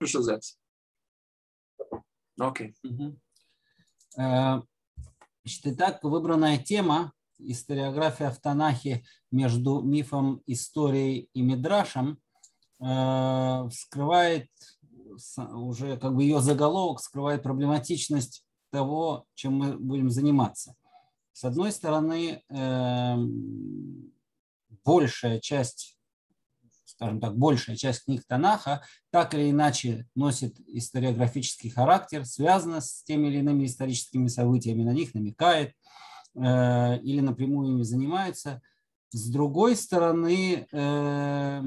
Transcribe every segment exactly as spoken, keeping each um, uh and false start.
Слушал запись. Окей. Угу. Значит, итак, выбранная тема историография в Танахе между мифом, историей и мидрашем э, скрывает уже как бы ее заголовок скрывает проблематичность того, чем мы будем заниматься. С одной стороны, э, большая часть, скажем так, большая часть книг Танаха так или иначе носит историографический характер, связана с теми или иными историческими событиями, на них намекает э, или напрямую ими занимается. С другой стороны, э,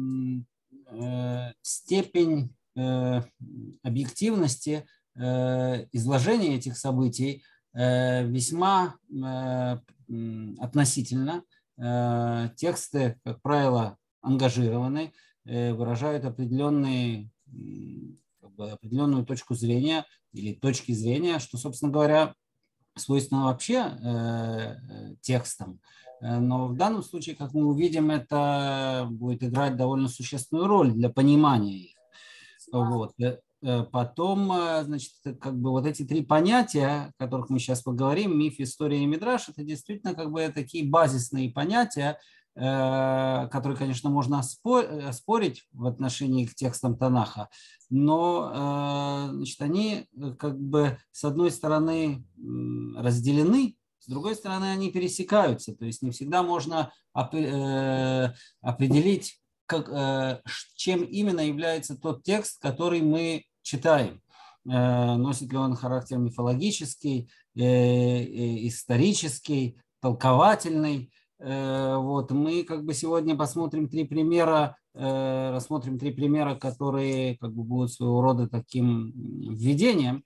э, степень э, объективности э, изложения этих событий э, весьма э, относительно. Э, тексты, как правило, ангажированы, э, выражают определенные, как бы, определенную точку зрения или точки зрения, что, собственно говоря, свойственно вообще э, текстам. Но в данном случае, как мы увидим, это будет играть довольно существенную роль для понимания их. Вот. Потом, значит, как бы вот эти три понятия, о которых мы сейчас поговорим, миф, история и мидраш, это действительно как бы такие базисные понятия, которые, конечно, можно оспорить в отношении к текстам Танаха, но, значит, они как бы с одной стороны разделены, с другой стороны они пересекаются, то есть не всегда можно определить, как, чем именно является тот текст, который мы читаем. Носит ли он характер мифологический, исторический, толковательный. Вот. Мы как бы сегодня посмотрим три примера, рассмотрим три примера, которые как бы будут своего рода таким введением.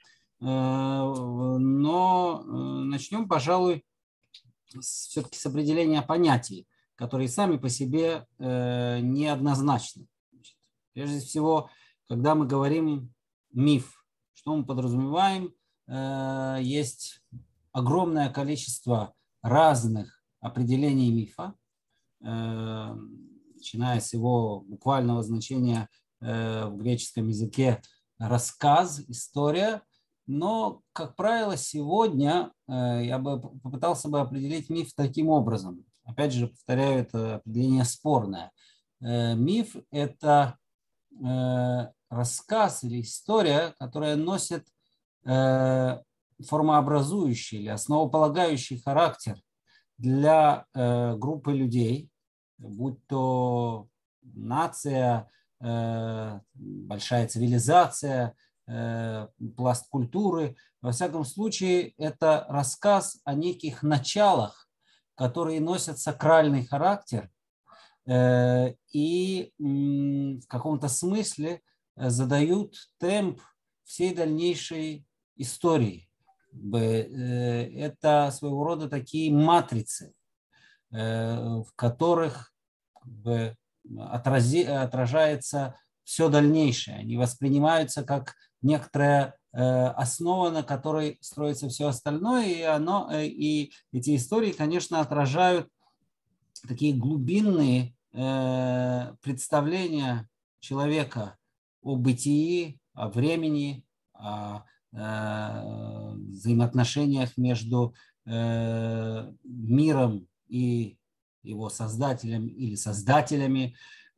Но начнем, пожалуй, все-таки с определения понятий, которые сами по себе неоднозначны. Прежде всего, когда мы говорим миф, что мы подразумеваем? Есть огромное количество разных определений мифа, начиная с его буквального значения в греческом языке рассказ, история. Но, как правило, сегодня я бы попытался бы определить миф таким образом. Опять же, повторяю, это определение спорное. Миф – это рассказ или история, которая носит формообразующий или основополагающий характер для группы людей, будь то нация, большая цивилизация, пласт культуры. Во всяком случае, это рассказ о неких началах, которые носят сакральный характер и в каком-то смысле задают темп всей дальнейшей истории. Это своего рода такие матрицы, в которых отражается все дальнейшее. Они воспринимаются как некоторая основа, на которой строится все остальное, и, оно, и эти истории, конечно, отражают такие глубинные представления человека о бытии, о времени, о взаимоотношениях между миром и его создателем или создателями.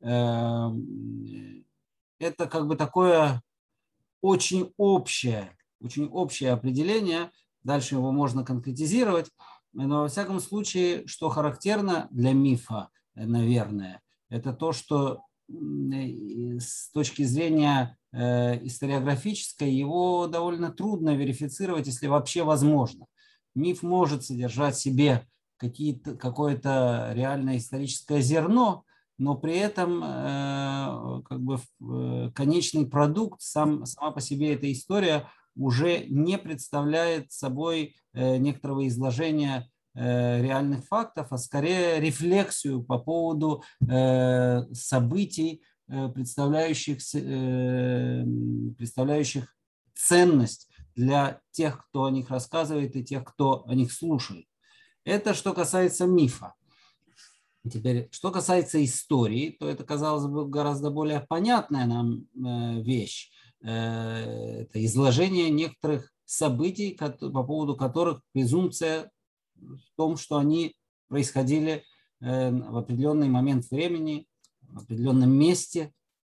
Это как бы такое очень общее, очень общее определение. Дальше его можно конкретизировать. Но во всяком случае, что характерно для мифа, наверное, это то, что с точки зрения историографической его довольно трудно верифицировать, если вообще возможно. Миф может содержать в себе какие-то, какое-то реальное историческое зерно, но при этом как бы, конечный продукт, сам, сама по себе эта история уже не представляет собой некоторого изложения реальных фактов, а скорее рефлексию по поводу событий, представляющих, представляющих ценность для тех, кто о них рассказывает, и тех, кто о них слушает. Это что касается мифа. Теперь, что касается истории, то это, казалось бы, гораздо более понятная нам вещь. Это изложение некоторых событий, по поводу которых презумпция в том, что они происходили в определенный момент времени, в определенном месте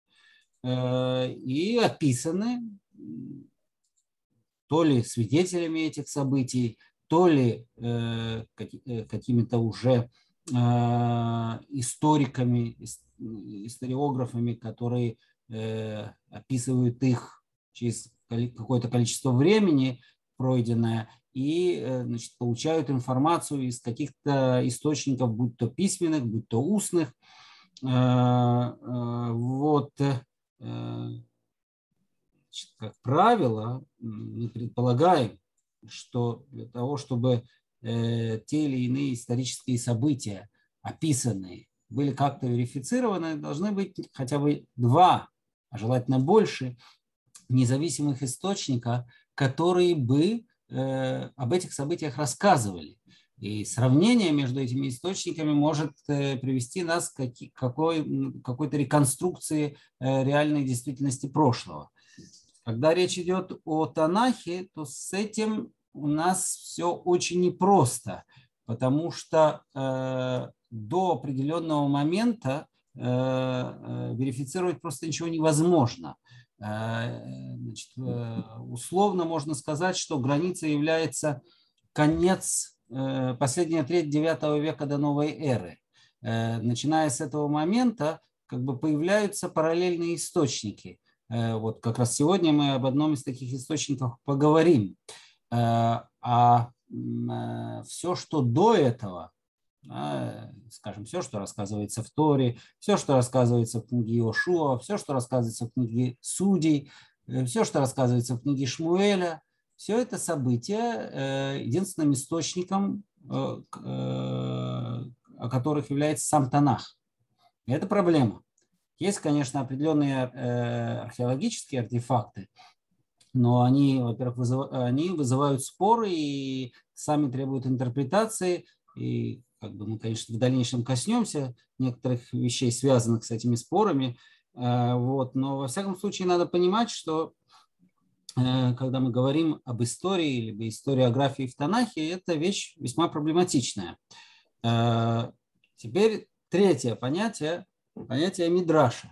и описаны то ли свидетелями этих событий, то ли какими-то уже историками, историографами, которые описывают их через какое-то количество времени пройденное и, значит, получают информацию из каких-то источников, будь то письменных, будь то устных. Вот. Значит, как правило, мы предполагаем, что для того, чтобы э, те или иные исторические события, описанные, были как-то верифицированы, должны быть хотя бы два, а желательно больше, независимых источника, которые бы э, об этих событиях рассказывали. И сравнение между этими источниками может э, привести нас к какой, какой-то реконструкции э, реальной действительности прошлого. Когда речь идет о Танахе, то с этим у нас все очень непросто, потому что э, до определенного момента э, э, верифицировать просто ничего невозможно. Э, значит, э, условно можно сказать, что границей является конец, э, последняя треть девятого века до новой эры. Э, начиная с этого момента как бы появляются параллельные источники. Вот как раз сегодня мы об одном из таких источников поговорим. А все, что до этого, скажем, все, что рассказывается в Торе, все, что рассказывается в книге Иошуа, все, что рассказывается в книге Судей, все, что рассказывается в книге Шмуэля, все это события единственным источником, о которых является сам Танах. И это проблема. Есть, конечно, определенные археологические артефакты, но они, во-первых, вызыв... они вызывают споры и сами требуют интерпретации. И как бы мы, конечно, в дальнейшем коснемся некоторых вещей, связанных с этими спорами. Вот. Но, во всяком случае, надо понимать, что когда мы говорим об истории или историографии в Танахе, это вещь весьма проблематичная. Теперь третье понятие. Понятие мидраша.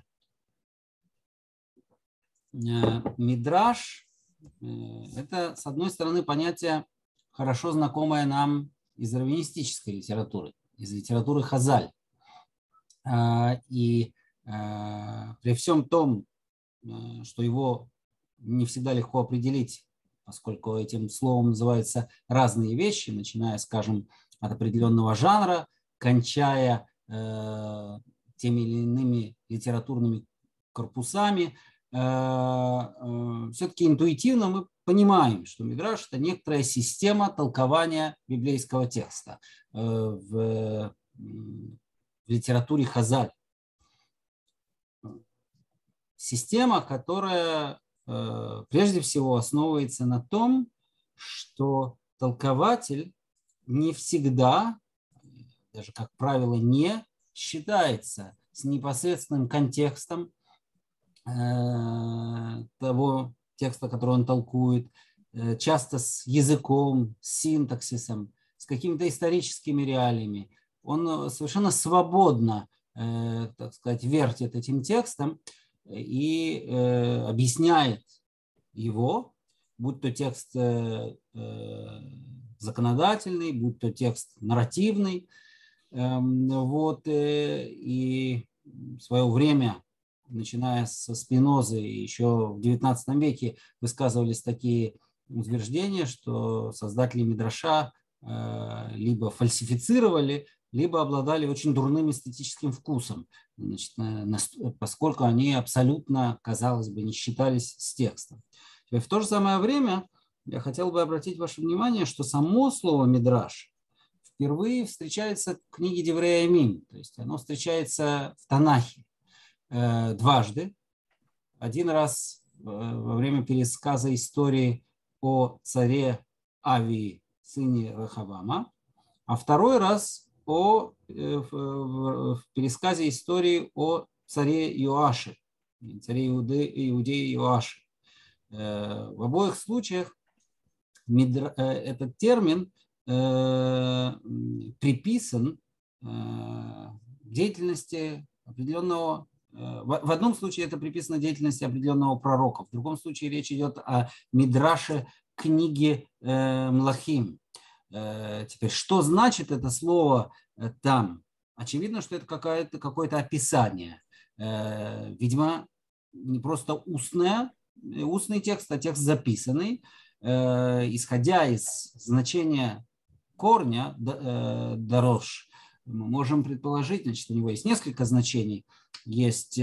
Мидраш – это, с одной стороны, понятие, хорошо знакомое нам из раввинистической литературы, из литературы Хазаль. И при всем том, что его не всегда легко определить, поскольку этим словом называются разные вещи, начиная, скажем, от определенного жанра, кончая теми или иными литературными корпусами, все-таки интуитивно мы понимаем, что мидраш – это некоторая система толкования библейского текста в, в литературе Хазаль. Система, которая прежде всего основывается на том, что толкователь не всегда, даже как правило, не считается с непосредственным контекстом э, того текста, который он толкует, э, часто с языком, с синтаксисом, с какими-то историческими реалиями. Он совершенно свободно, э, так сказать, вертит этим текстом и э, объясняет его, будь то текст э, э, законодательный, будь то текст нарративный. Вот, и в свое время, начиная со Спинозы, еще в девятнадцатом веке высказывались такие утверждения, что создатели мидраша либо фальсифицировали, либо обладали очень дурным эстетическим вкусом, значит, поскольку они абсолютно, казалось бы, не считались с текстом. В то же самое время я хотел бы обратить ваше внимание, что само слово мидраш впервые встречается в книге Деврей Ямим, то есть оно встречается в Танахе э, дважды. Один раз э, во время пересказа истории о царе Авии, сыне Рехавама, а второй раз о, в, в, в пересказе истории о царе Иоаше, царе Иуды, Иудеи Иоаше. В обоих случаях этот термин приписан деятельности определенного, в одном случае это приписано деятельности определенного пророка, в другом случае речь идет о мидраше книги Млахим. Теперь, что значит это слово там? Очевидно, что это какое-то, какое-то описание. Видимо, не просто устное, устный текст, а текст записанный, исходя из значения корня дорож. Мы можем предположить, значит, у него есть несколько значений. Есть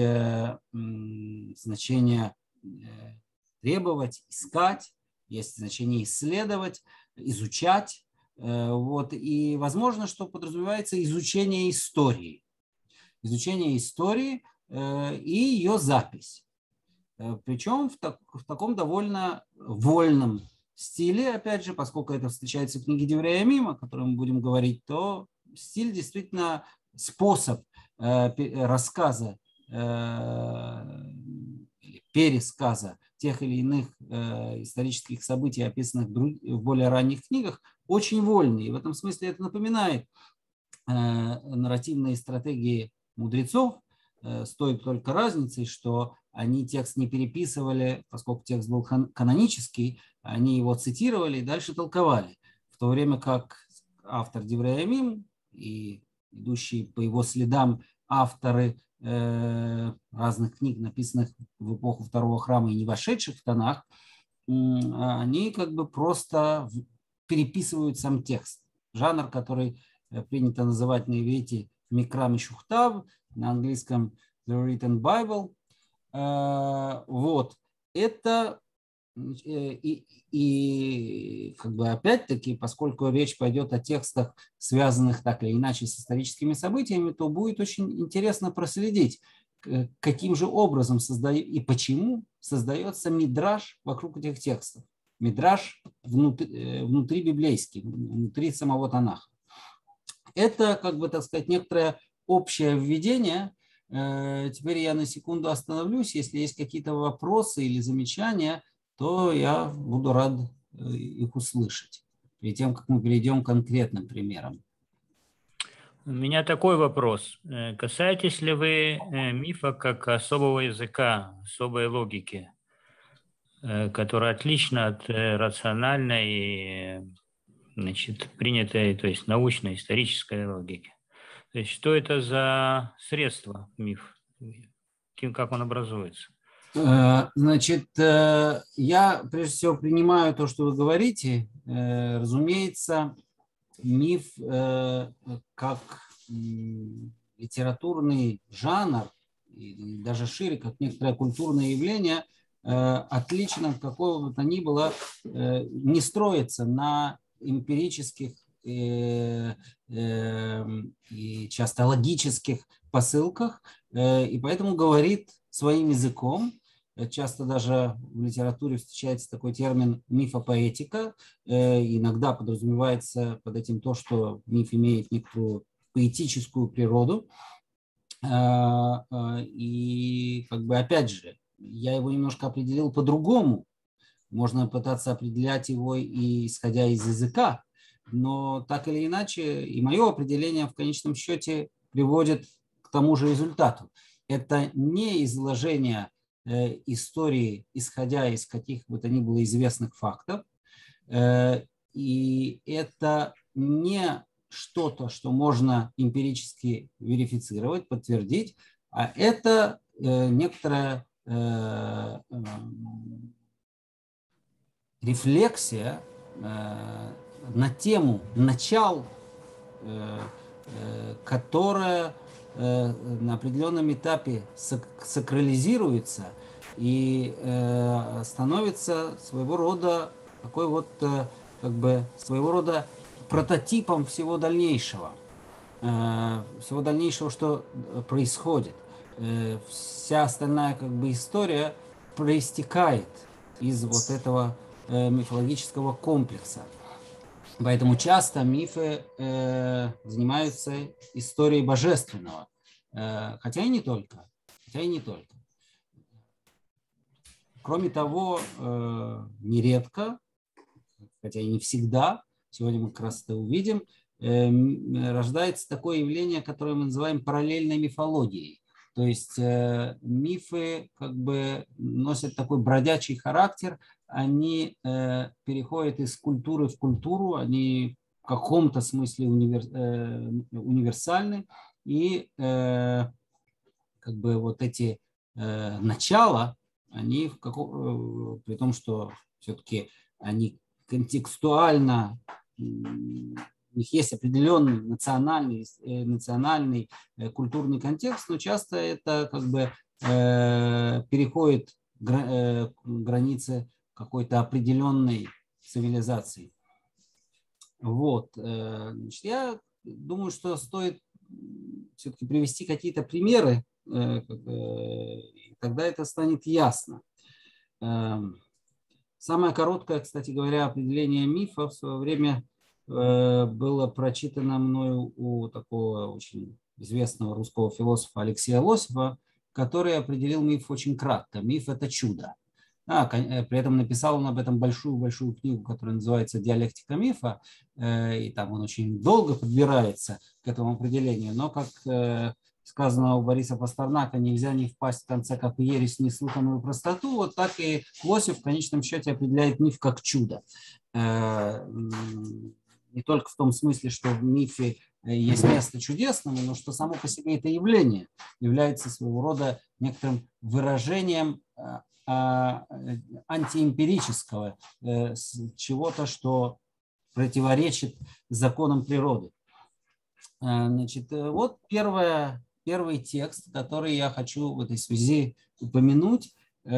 значение требовать, искать, есть значение исследовать, изучать. Вот. И возможно, что подразумевается изучение истории. Изучение истории и ее запись. Причем в, так, в таком довольно вольном стиле, опять же, поскольку это встречается в книге Деврея Мима, о которой мы будем говорить, то стиль действительно способ э, рассказа, э, пересказа тех или иных э, исторических событий, описанных в более ранних книгах, очень вольный. И в этом смысле это напоминает э, нарративные стратегии мудрецов, э, с той только разницей, что они текст не переписывали, поскольку текст был канонический, они его цитировали и дальше толковали. В то время как автор Деврея Мим и идущие по его следам авторы э, разных книг, написанных в эпоху Второго храма и не вошедших в Танах, э, они как бы просто переписывают сам текст. Жанр, который принято называть на иврите Микра Мишухтав, на английском The Written Bible. Вот, это и, и как бы опять-таки, поскольку речь пойдет о текстах, связанных так или иначе с историческими событиями, то будет очень интересно проследить, каким же образом создает и почему создается мидраш вокруг этих текстов. Мидраш внутри, внутри библейский, внутри самого Танаха. Это, как бы, так сказать, некоторое общее введение. Теперь я на секунду остановлюсь. Если есть какие-то вопросы или замечания, то я буду рад их услышать перед тем, как мы перейдем к конкретным примерам. У меня такой вопрос. Касаетесь ли вы мифа как особого языка, особой логики, которая отлична от рациональной, значит, принятой, то есть научной, исторической логики? То есть что это за средство, миф? Как он образуется? Значит, я прежде всего принимаю то, что вы говорите. Разумеется, миф как литературный жанр, и даже шире, как некоторое культурное явление, отличен от какого бы то ни было, не строится на эмпирических и часто логических посылках, и поэтому говорит своим языком. Часто даже в литературе встречается такой термин мифопоэтика. Иногда подразумевается под этим то, что миф имеет некоторую поэтическую природу. И как бы опять же, я его немножко определил по-другому. Можно пытаться определять его и исходя из языка, но так или иначе и мое определение в конечном счете приводит к тому же результату. Это не изложение истории, исходя из каких бы то ни было известных фактов, и это не что-то, что можно эмпирически верифицировать, подтвердить, а это некоторая рефлексия на тему начал, которая на определенном этапе сакрализируется и становится своего рода такой вот, как бы, своего рода прототипом всего дальнейшего, всего дальнейшего, что происходит. Вся остальная, как бы, история проистекает из вот этого мифологического комплекса. Поэтому часто мифы э, занимаются историей божественного, э, хотя и не только, хотя и не только. Кроме того, э, нередко, хотя и не всегда, сегодня мы как раз это увидим, э, рождается такое явление, которое мы называем параллельной мифологией. То есть э, мифы как бы носят такой бродячий характер, они э, переходят из культуры в культуру, они в каком-то смысле универ, э, универсальны, и э, как бы вот эти э, начала, они в каком, э, при том, что все-таки они контекстуально, у них есть определенный национальный, э, национальный э, культурный контекст, но часто это как бы э, переходит гра, э, границы какой-то определенной цивилизации. Вот. Э, значит, я думаю, что стоит все-таки привести какие-то примеры, э, и тогда это станет ясно. Э, Самое короткое, кстати говоря, определение мифа в свое время э, было прочитано мною у такого очень известного русского философа Алексея Лосева, который определил миф очень кратко. Миф – это чудо. А, при этом написал он об этом большую-большую книгу, которая называется «Диалектика мифа», э, и там он очень долго подбирается к этому определению, но, как э, сказано у Бориса Пастернака, нельзя не впасть в конце как в ересь в неслыханную простоту, вот так и Лосев в конечном счете определяет миф как чудо. Не только в том смысле, что в мифе есть место чудесному, но что само по себе это явление является своего рода некоторым выражением антиэмпирического, чего-то, что противоречит законам природы. Значит, вот первое, первый текст, который я хочу в этой связи упомянуть,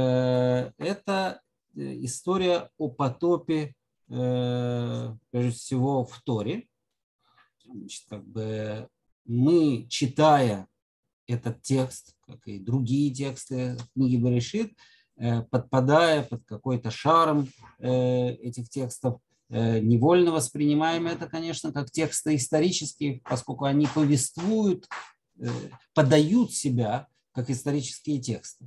это история о потопе, прежде всего, в Торе. Значит, как бы мы, читая этот текст, как и другие тексты книги Берешит, подпадая под какой-то шарм этих текстов, невольно воспринимаем это, конечно, как тексты исторические, поскольку они повествуют, подают себя как исторические тексты.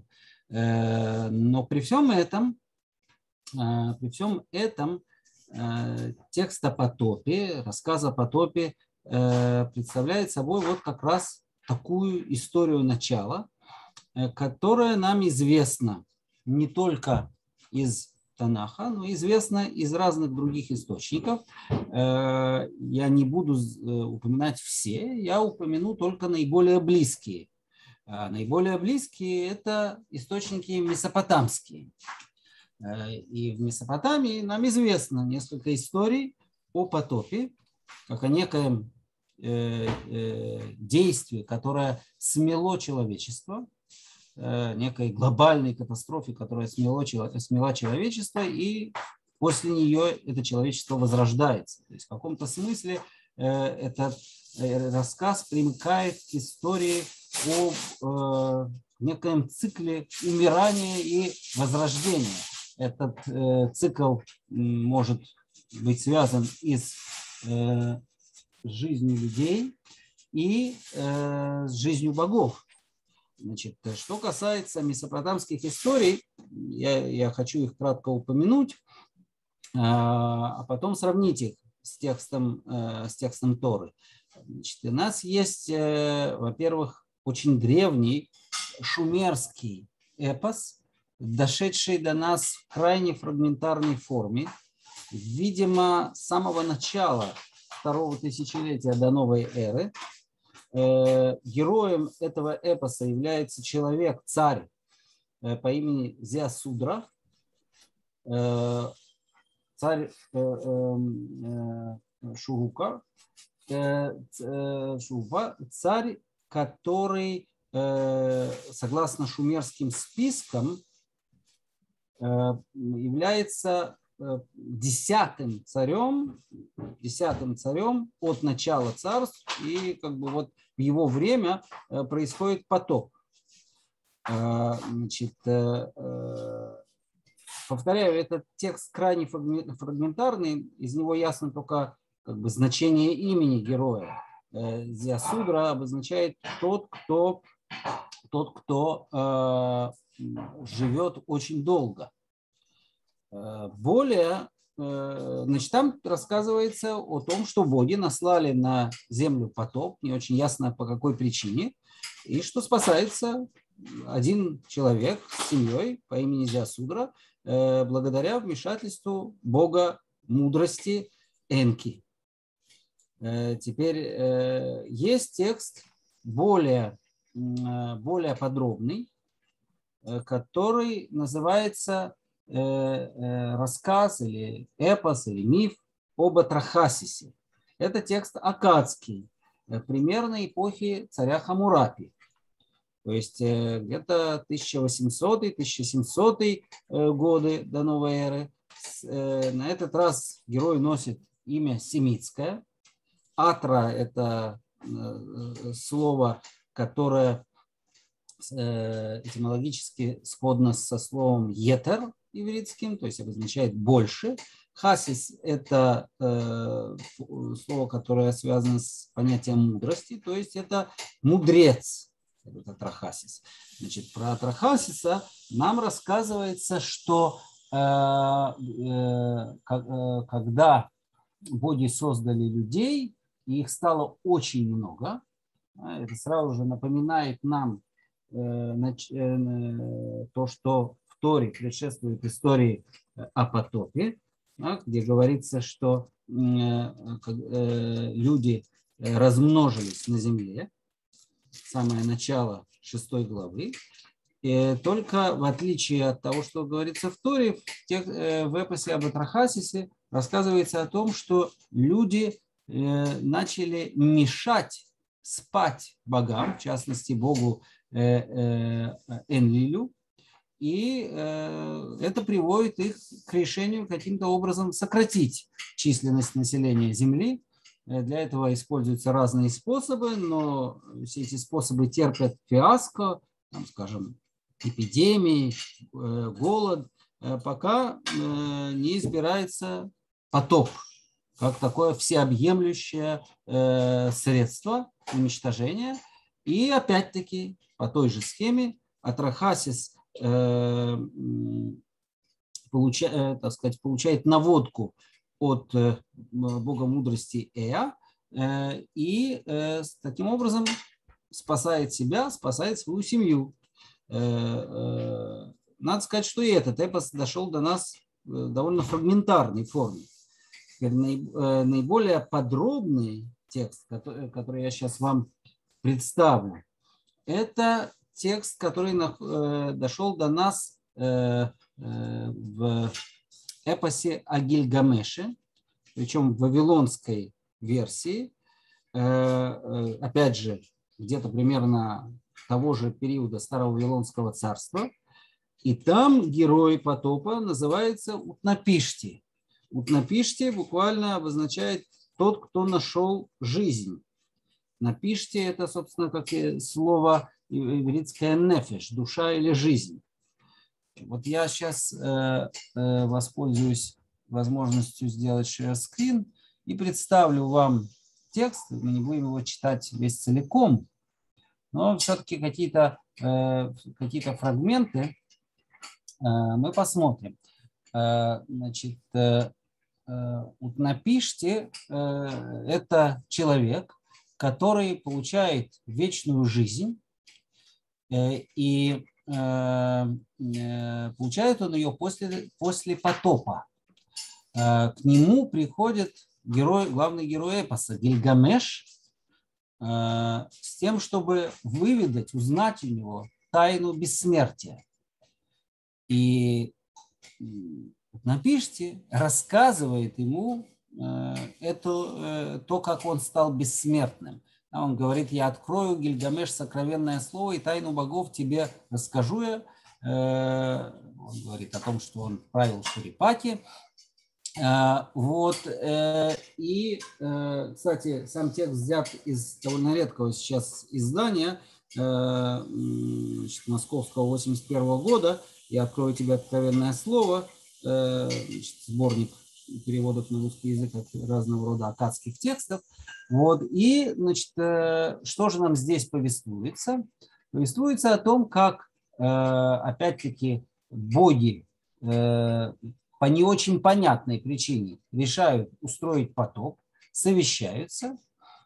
Но при всем этом, при всем этом текст о потопе, рассказ о потопе представляет собой вот как раз такую историю начала, которая нам известна не только из Танаха, но известна из разных других источников. Я не буду упоминать все, я упомяну только наиболее близкие. А наиболее близкие – это источники месопотамские. И в Месопотамии нам известно несколько историй о потопе, как о некоем действии, которое смело человечество, некой глобальной катастрофе, которая смело, смела человечество, и после нее это человечество возрождается. То есть в каком-то смысле этот рассказ примыкает к истории о некоем цикле умирания и возрождения. Этот цикл может быть связан и с жизнью людей, и с жизнью богов. Значит, что касается месопотамских историй, я, я хочу их кратко упомянуть, а потом сравнить их с текстом, с текстом Торы. Значит, у нас есть, во-первых, очень древний шумерский эпос, дошедший до нас в крайне фрагментарной форме, видимо, с самого начала второго тысячелетия до новой эры. Героем этого эпоса является человек, царь по имени Зиасудра, царь Шурука, Шува, царь, который, согласно шумерским спискам, является десятым царем, десятым царем от начала царств, и как бы вот в его время происходит потоп. Значит, повторяю, этот текст крайне фрагментарный, из него ясно только как бы значение имени героя. Зиасудра обозначает тот, кто, тот, кто э, живет очень долго. Более, э, значит, там рассказывается о том, что боги наслали на землю потоп, не очень ясно по какой причине, и что спасается один человек с семьей по имени Зиасудра э, благодаря вмешательству бога мудрости Энки. Теперь есть текст более, более подробный, который называется рассказ или эпос или миф об Атрахасисе. Это текст аккадский, примерно эпохи царя Хаммурапи. То есть где-то тысяча восьмисотый — тысяча семисотый годы до новой эры. На этот раз герой носит имя семитское. Атра – это слово, которое этимологически сходно со словом етер ивритским, то есть обозначает больше. Хасис – это слово, которое связано с понятием мудрости, то есть это мудрец. Это Атрахасис. Значит, про Атрахасиса нам рассказывается, что когда боги создали людей, и их стало очень много. Это сразу же напоминает нам то, что в Торе предшествует истории о потопе, где говорится, что люди размножились на земле, самое начало шестой главы. И только в отличие от того, что говорится в Торе, в эпосе об Атрахасисе рассказывается о том, что люди начали мешать спать богам, в частности богу Энлилю, и это приводит их к решению каким-то образом сократить численность населения Земли. Для этого используются разные способы, но все эти способы терпят фиаско, там, скажем, эпидемии, голод, пока не избирается потоп как такое всеобъемлющее э, средство уничтожения. И опять-таки по той же схеме Атрахасис э, получа, э, так сказать, получает наводку от э, бога мудрости Эа э, и э, таким образом спасает себя, спасает свою семью. Э, э, надо сказать, что и этот эпос дошел до нас в довольно фрагментарной форме. Наиболее подробный текст, который, который я сейчас вам представлю, это текст, который дошел до нас в эпосе о Гильгамеше, причем в вавилонской версии, опять же, где-то примерно того же периода Старого Вавилонского царства. И там герой потопа называется Утнапишти. Утнапишти буквально обозначает тот, кто нашел жизнь. Напишти – это, собственно, как и слово ивритское нефеш, душа или жизнь. Вот я сейчас э, э, воспользуюсь возможностью сделать share-screen и представлю вам текст. Мы не будем его читать весь целиком, но все-таки какие-то э, какие-то фрагменты э, мы посмотрим. Э, значит, э, Утнапишти – это человек, который получает вечную жизнь, и получает он ее после, после потопа. К нему приходит герой, главный герой эпоса Гильгамеш с тем, чтобы выведать, узнать у него тайну бессмертия. И Утнапишти рассказывает ему э, это, э, то, как он стал бессмертным. А он говорит: я открою, Гильгамеш, сокровенное слово, и тайну богов тебе расскажу я. Э, он говорит о том, что он правил Шурипати. Э, вот, э, и, э, кстати, сам текст взят из довольно редкого сейчас издания э, значит, московского восемьдесят первого года. Я открою тебе откровенное слово. значит, сборник переводов на русский язык разного рода аккадских текстов. Вот. И, значит, что же нам здесь повествуется? Повествуется о том, как, опять-таки, боги по не очень понятной причине решают устроить потоп, совещаются,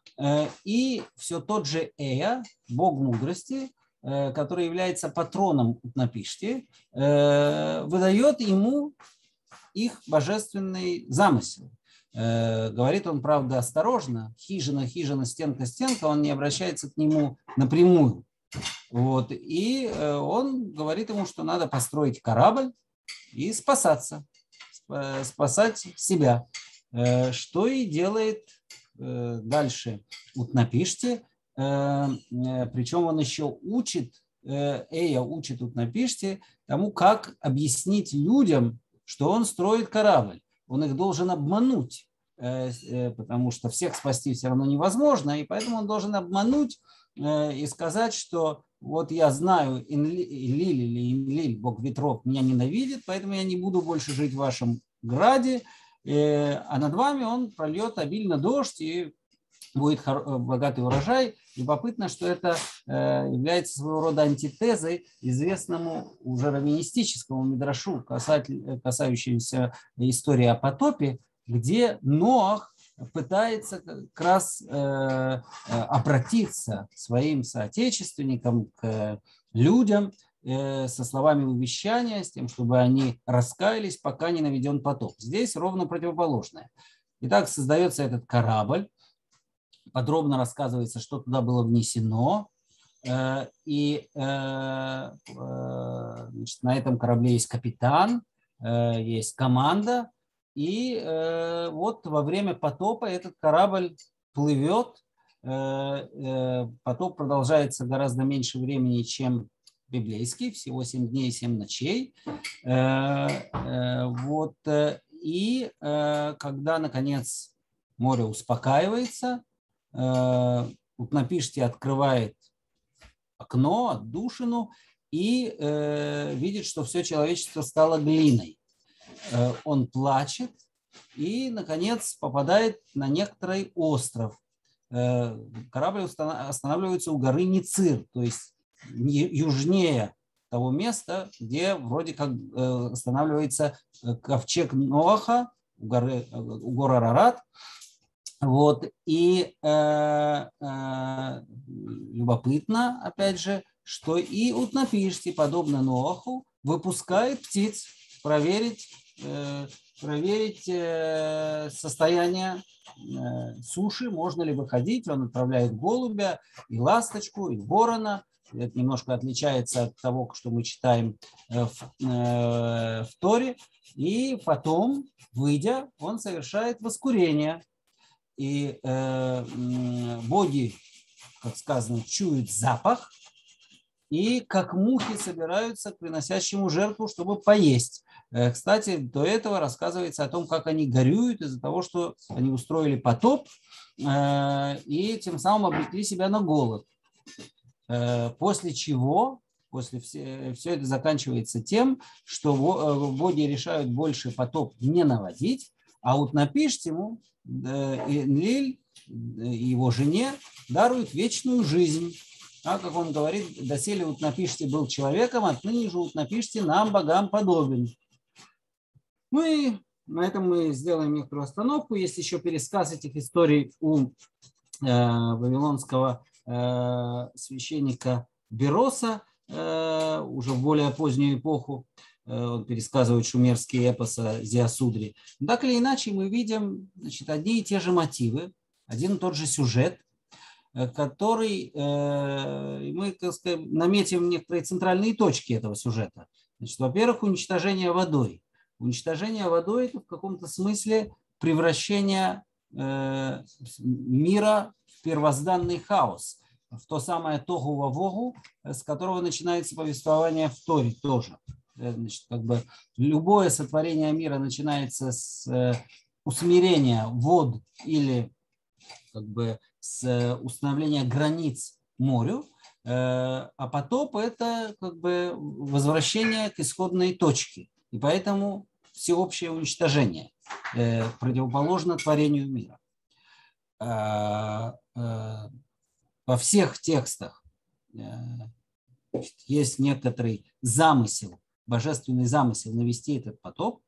и все тот же Эя, бог мудрости, который является патроном Утнапишти, выдает ему их божественный замысел. Говорит он, правда, осторожно, хижина, хижина, стенка, стенка, он не обращается к нему напрямую. Вот. И он говорит ему, что надо построить корабль и спасаться, спасать себя, что и делает дальше Утнапишти. Причем он еще учит, Эя учит Утнапишти тому, как объяснить людям, что он строит корабль. Он их должен обмануть, потому что всех спасти все равно невозможно, и поэтому он должен обмануть и сказать, что вот я знаю, Энлиль или Энлиль, бог ветров, меня ненавидит, поэтому я не буду больше жить в вашем граде, а над вами он прольет обильно дождь, и будет богатый урожай. Любопытно, что это является своего рода антитезой известному уже раввинистическому мидрашу, касающемуся истории о потопе, где Ноах пытается как раз обратиться к своим соотечественникам, к людям со словами увещания, с тем, чтобы они раскаялись, пока не наведен потоп. Здесь ровно противоположное. Итак, создается этот корабль, подробно рассказывается, что туда было внесено, и значит, на этом корабле есть капитан, есть команда, и вот во время потопа этот корабль плывет, потоп продолжается гораздо меньше времени, чем библейский, всего семь дней и семь ночей. Вот. И когда, наконец, море успокаивается, Утнапишти открывает окно, отдушину, и видит, что все человечество стало глиной. Он плачет и, наконец, попадает на некоторый остров. Корабль останавливается у горы Ницир, то есть южнее того места, где вроде как останавливается ковчег Ноаха, у горы, у гор Арарат. Вот. И э, э, любопытно, опять же, что и Утнапишти, подобно Ноаху, выпускает птиц проверить, э, проверить э, состояние э, суши, можно ли выходить. Он отправляет голубя, и ласточку, и ворона. Это немножко отличается от того, что мы читаем в, э, в Торе. И потом, выйдя, он совершает воскурение. И э, боги, как сказано, чуют запах, и как мухи собираются к приносящему жертву, чтобы поесть. Э, кстати, до этого рассказывается о том, как они горюют из-за того, что они устроили потоп, э, и тем самым обрекли себя на голод. Э, после чего, после все, все это заканчивается тем, что боги решают больше потоп не наводить, а Утнапиштиму Энлиль его жене дарует вечную жизнь. А, как он говорит, доселе Утнапишти был человеком, отныне же Утнапишти нам, богам, подобен. Ну и на этом мы сделаем некоторую остановку. Есть еще пересказ этих историй у э, вавилонского э, священника Бероса, э, уже в более позднюю эпоху. Он пересказывает шумерские эпосы Зиасудри. Так или иначе, мы видим, значит, одни и те же мотивы, один и тот же сюжет, который мы, так сказать, наметим некоторые центральные точки этого сюжета. Значит, во-первых, уничтожение водой. Уничтожение водой – это в каком-то смысле превращение мира в первозданный хаос, в то самое тогу вавогу, с которого начинается повествование в Торе тоже. Значит, как бы любое сотворение мира начинается с усмирения вод или как бы с установления границ морю, а потоп – это как бы возвращение к исходной точке. И поэтому всеобщее уничтожение, противоположно творению мира. Во всех текстах есть некоторый замысел, божественный замысел навести этот потоп,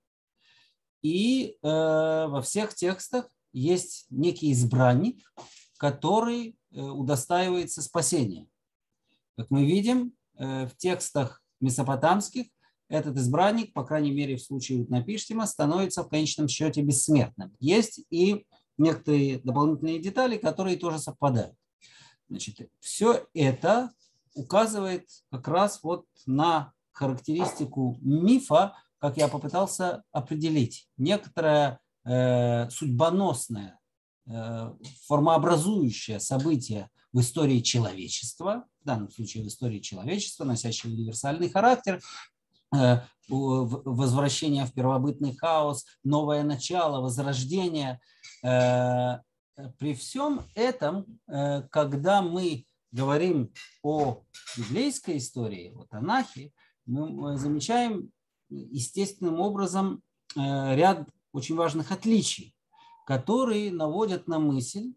и во всех текстах есть некий избранник, который удостаивается спасения. Как мы видим, в текстах месопотамских этот избранник, по крайней мере в случае Утнапиштима, становится в конечном счете бессмертным. Есть и некоторые дополнительные детали, которые тоже совпадают. Значит, все это указывает как раз вот на характеристику мифа, как я попытался определить. Некоторое э, судьбоносное, э, формообразующее событие в истории человечества, в данном случае в истории человечества, носящее универсальный характер, э, возвращение в первобытный хаос, новое начало, возрождение. Э, при всем этом, э, когда мы говорим о библейской истории, о Танахе, мы замечаем естественным образом ряд очень важных отличий, которые наводят на мысль,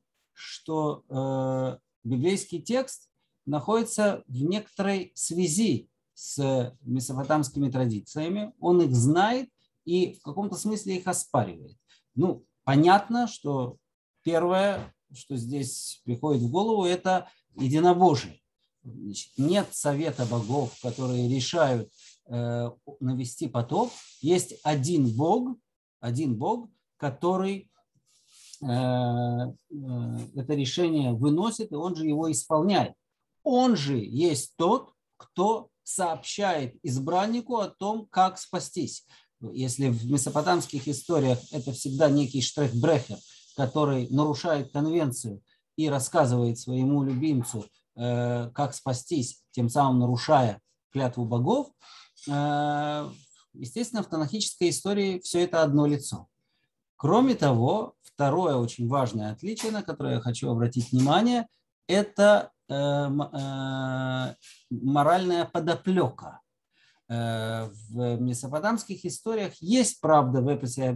что библейский текст находится в некоторой связи с месопотамскими традициями, он их знает и в каком-то смысле их оспаривает. Ну, понятно, что первое, что здесь приходит в голову, это единобожие. Значит, нет совета богов, которые решают э, навести потоп. Есть один Бог, один Бог, который э, э, это решение выносит, и он же его исполняет. Он же есть тот, кто сообщает избраннику о том, как спастись. Если в месопотамских историях это всегда некий штрехбрехер, который нарушает конвенцию и рассказывает своему любимцу, как спастись, тем самым нарушая клятву богов, естественно, в танахической истории все это одно лицо. Кроме того, второе очень важное отличие, на которое я хочу обратить внимание, это моральная подоплека. В месопотамских историях есть, правда, в эпосе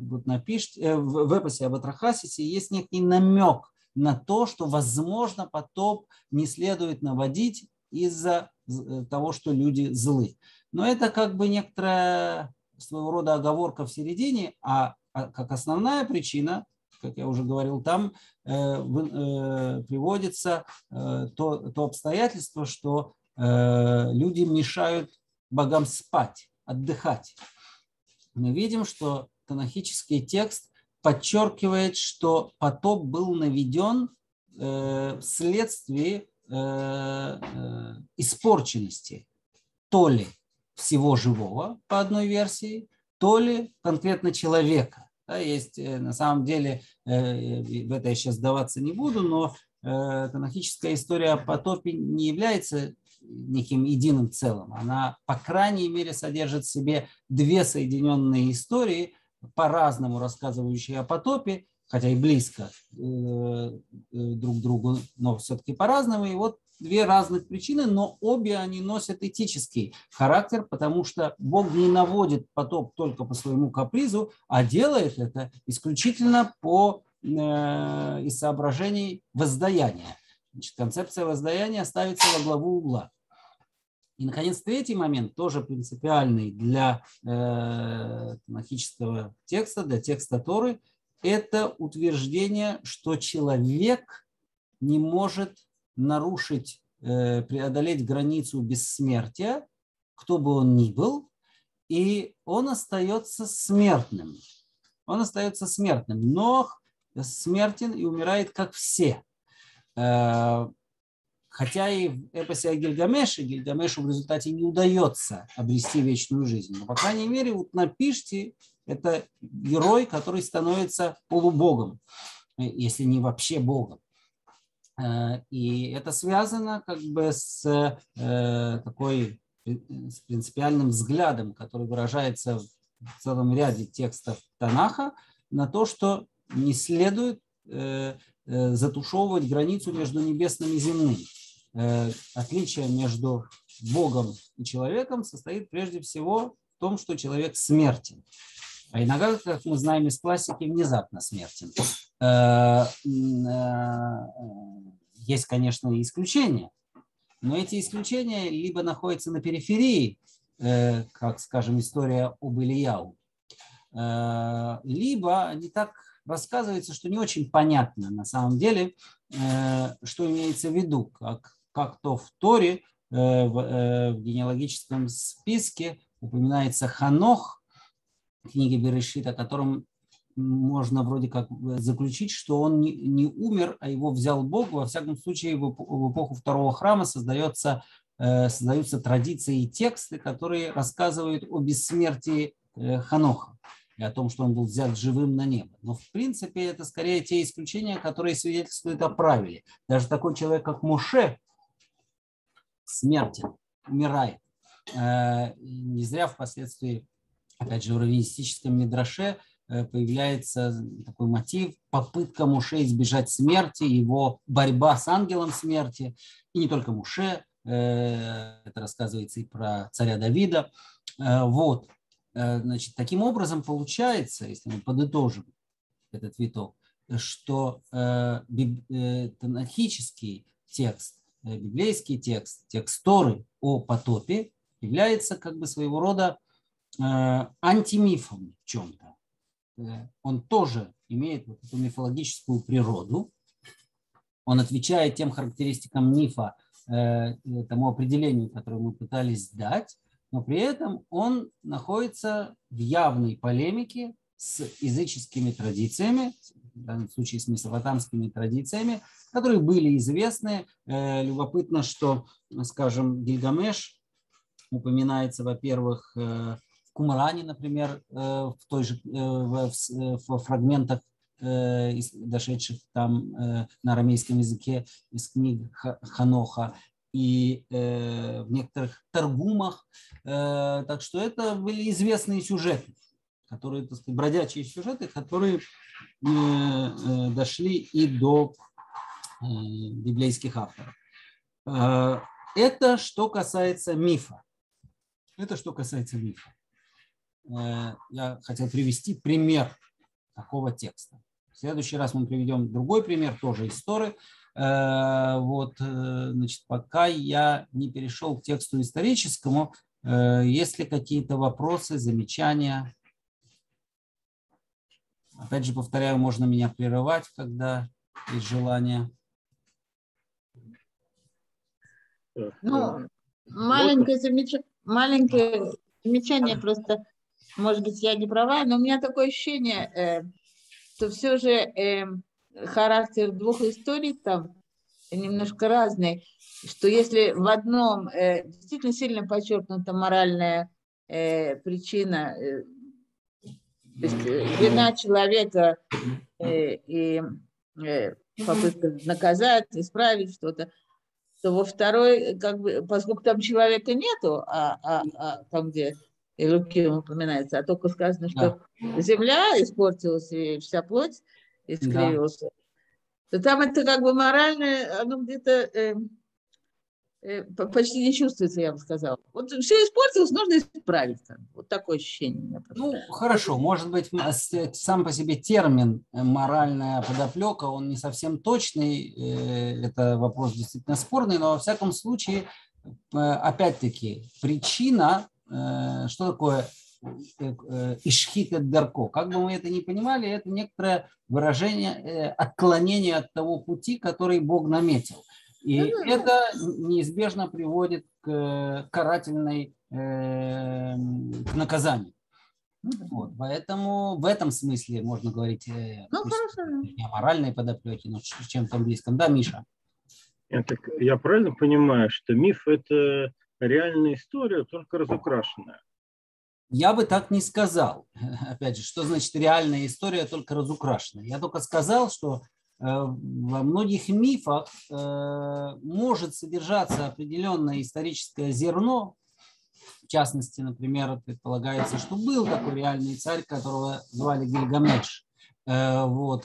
об Атрахасисе есть некий намек на то, что, возможно, потоп не следует наводить из-за того, что люди злы. Но это как бы некоторая своего рода оговорка в середине, а как основная причина, как я уже говорил, там э, э, приводится э, то, то обстоятельство, что э, люди мешают богам спать, отдыхать. Мы видим, что танахический текст подчеркивает, что потоп был наведен э, вследствие э, э, испорченности то ли всего живого, по одной версии, то ли конкретно человека. Да, есть, на самом деле, э, в это я сейчас сдаваться не буду, но э, танахическая история о потопе не является неким единым целым. Она, по крайней мере, содержит в себе две соединенные истории, по-разному рассказывающие о потопе, хотя и близко э, друг к другу, но все-таки по-разному. И вот две разных причины, но обе они носят этический характер, потому что Бог не наводит потоп только по своему капризу, а делает это исключительно по э, из соображений воздаяния. Значит, концепция воздаяния ставится во главу угла. И, наконец, третий момент, тоже принципиальный для э, танахического текста, для текста Торы, это утверждение, что человек не может нарушить, э, преодолеть границу бессмертия, кто бы он ни был, и он остается смертным. Он остается смертным, но смертен и умирает, как все. Э, Хотя и в эпосе о Гильгамеше, Гильгамешу в результате не удается обрести вечную жизнь. Но, по крайней мере, Утнапишти – это герой, который становится полубогом, если не вообще богом. И это связано как бы с такой с принципиальным взглядом, который выражается в целом ряде текстов Танаха, на то, что не следует затушевывать границу между небесным и земным. Отличие между Богом и человеком состоит прежде всего в том, что человек смертен. А иногда, как мы знаем из классики, внезапно смертен. Есть, конечно, и исключения, но эти исключения либо находятся на периферии, как, скажем, история об Ильяу, либо они так рассказываются, что не очень понятно на самом деле, что имеется в виду, как, как то в Торе, в, в генеалогическом списке упоминается Ханох, книги Берешит, о котором можно вроде как заключить, что он не, не умер, а его взял Бог. Во всяком случае, в эпоху второго храма создается, создаются традиции и тексты, которые рассказывают о бессмертии Ханоха и о том, что он был взят живым на небо. Но в принципе это скорее те исключения, которые свидетельствуют о правиле. Даже такой человек, как Моше, смертен, умирает. Не зря впоследствии, опять же, в раввинистическом мидраше появляется такой мотив: попытка Моше избежать смерти, его борьба с ангелом смерти. И не только Моше, это рассказывается и про царя Давида. Вот. Значит, таким образом получается, если мы подытожим этот виток, что танахический текст, библейский текст, текст Торы о потопе является как бы своего рода антимифом в чем-то. Он тоже имеет вот эту мифологическую природу. Он отвечает тем характеристикам мифа, тому определению, которое мы пытались дать, но при этом он находится в явной полемике с языческими традициями, в данном случае с месопотамскими традициями, которые были известны. Любопытно, что, скажем, Гильгамеш упоминается, во-первых, в Кумране, например, в той же в, в фрагментах, дошедших там на арамейском языке из книг Ханоха, и в некоторых таргумах. Так что это были известные сюжеты, которые, так сказать, бродячие сюжеты, которые дошли и до библейских авторов. Это что касается мифа. Это что касается мифа. Я хотел привести пример такого текста. В следующий раз мы приведем другой пример, тоже из Торы. Вот, значит, пока я не перешел к тексту историческому, есть ли какие-то вопросы, замечания? Опять же, повторяю, можно меня прерывать, когда есть желание. Ну, маленькое замечание, маленькое замечание просто, может быть, я не права, но у меня такое ощущение, э, что все же э, характер двух историй там немножко разный, что если в одном э, действительно сильно подчеркнута моральная э, причина, э, то есть э, вина человека э, и э, попытка наказать, исправить что-то, то во второй, как бы, поскольку там человека нету, а, а, а там, где Элоким упоминается, а только сказано, что да. земля испортилась и вся плоть искривилась, да. то там это как бы моральное, оно где-то э, э, почти не чувствуется, я бы сказала. Вот все испортилось, нужно исправить. Вот такое ощущение. Ну, хорошо, может быть, сам по себе термин «моральная подоплека», он не совсем точный, это вопрос действительно спорный, но во всяком случае, опять-таки, причина, что такое ишхит эт дарко, как бы мы это ни понимали, это некоторое выражение отклонения от того пути, который Бог наметил. И это неизбежно приводит к карательной, к наказанию. Вот, поэтому в этом смысле можно говорить ну, не о моральной подоплеке, но в чем-то близком. Да, Миша? Я, так, я правильно понимаю, что миф – это реальная история, только разукрашенная? Я бы так не сказал. Опять же, что значит реальная история, только разукрашенная? Я только сказал, что во многих мифах может содержаться определенное историческое зерно. В частности, например, предполагается, что был такой реальный царь, которого звали Гильгамеш. Вот.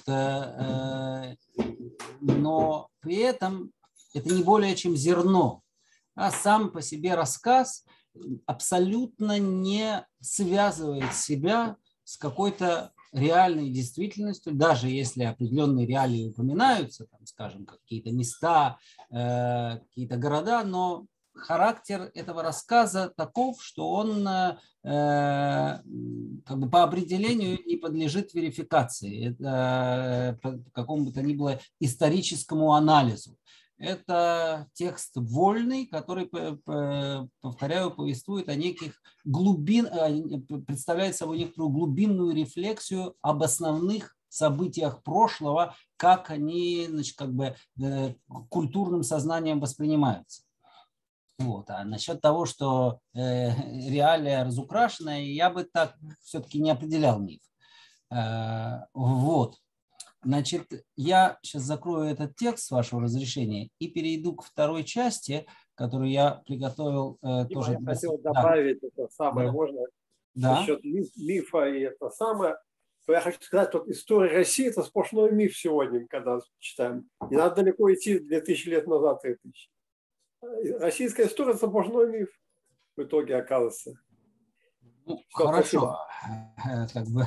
Но при этом это не более чем зерно. А сам по себе рассказ абсолютно не связывает себя с какой-то реальной действительностью, даже если определенные реалии упоминаются, там, скажем, какие-то места, э, какие-то города, но характер этого рассказа таков, что он э, как бы по определению не подлежит верификации, это, по какому бы то ни было историческому анализу. Это текст вольный, который, повторяю, повествует о неких глубин, представляет собой некоторую глубинную рефлексию об основных событиях прошлого, как они, значит, как бы культурным сознанием воспринимаются. Вот. А насчет того, что э, реалия разукрашена, я бы так все-таки не определял миф. Э, вот. Значит, я сейчас закрою этот текст, с вашего разрешения, и перейду к второй части, которую я приготовил э, тоже. Я для... хотел добавить да. это самое, да. можно, да. насчет мифа и это самое. Я хочу сказать, что история России – это сплошной миф сегодня, когда читаем. Не надо далеко идти две тысячи лет назад, три тысячи. Российская история – это сплошной миф в итоге оказывается. Ну, Все, хорошо. Как бы,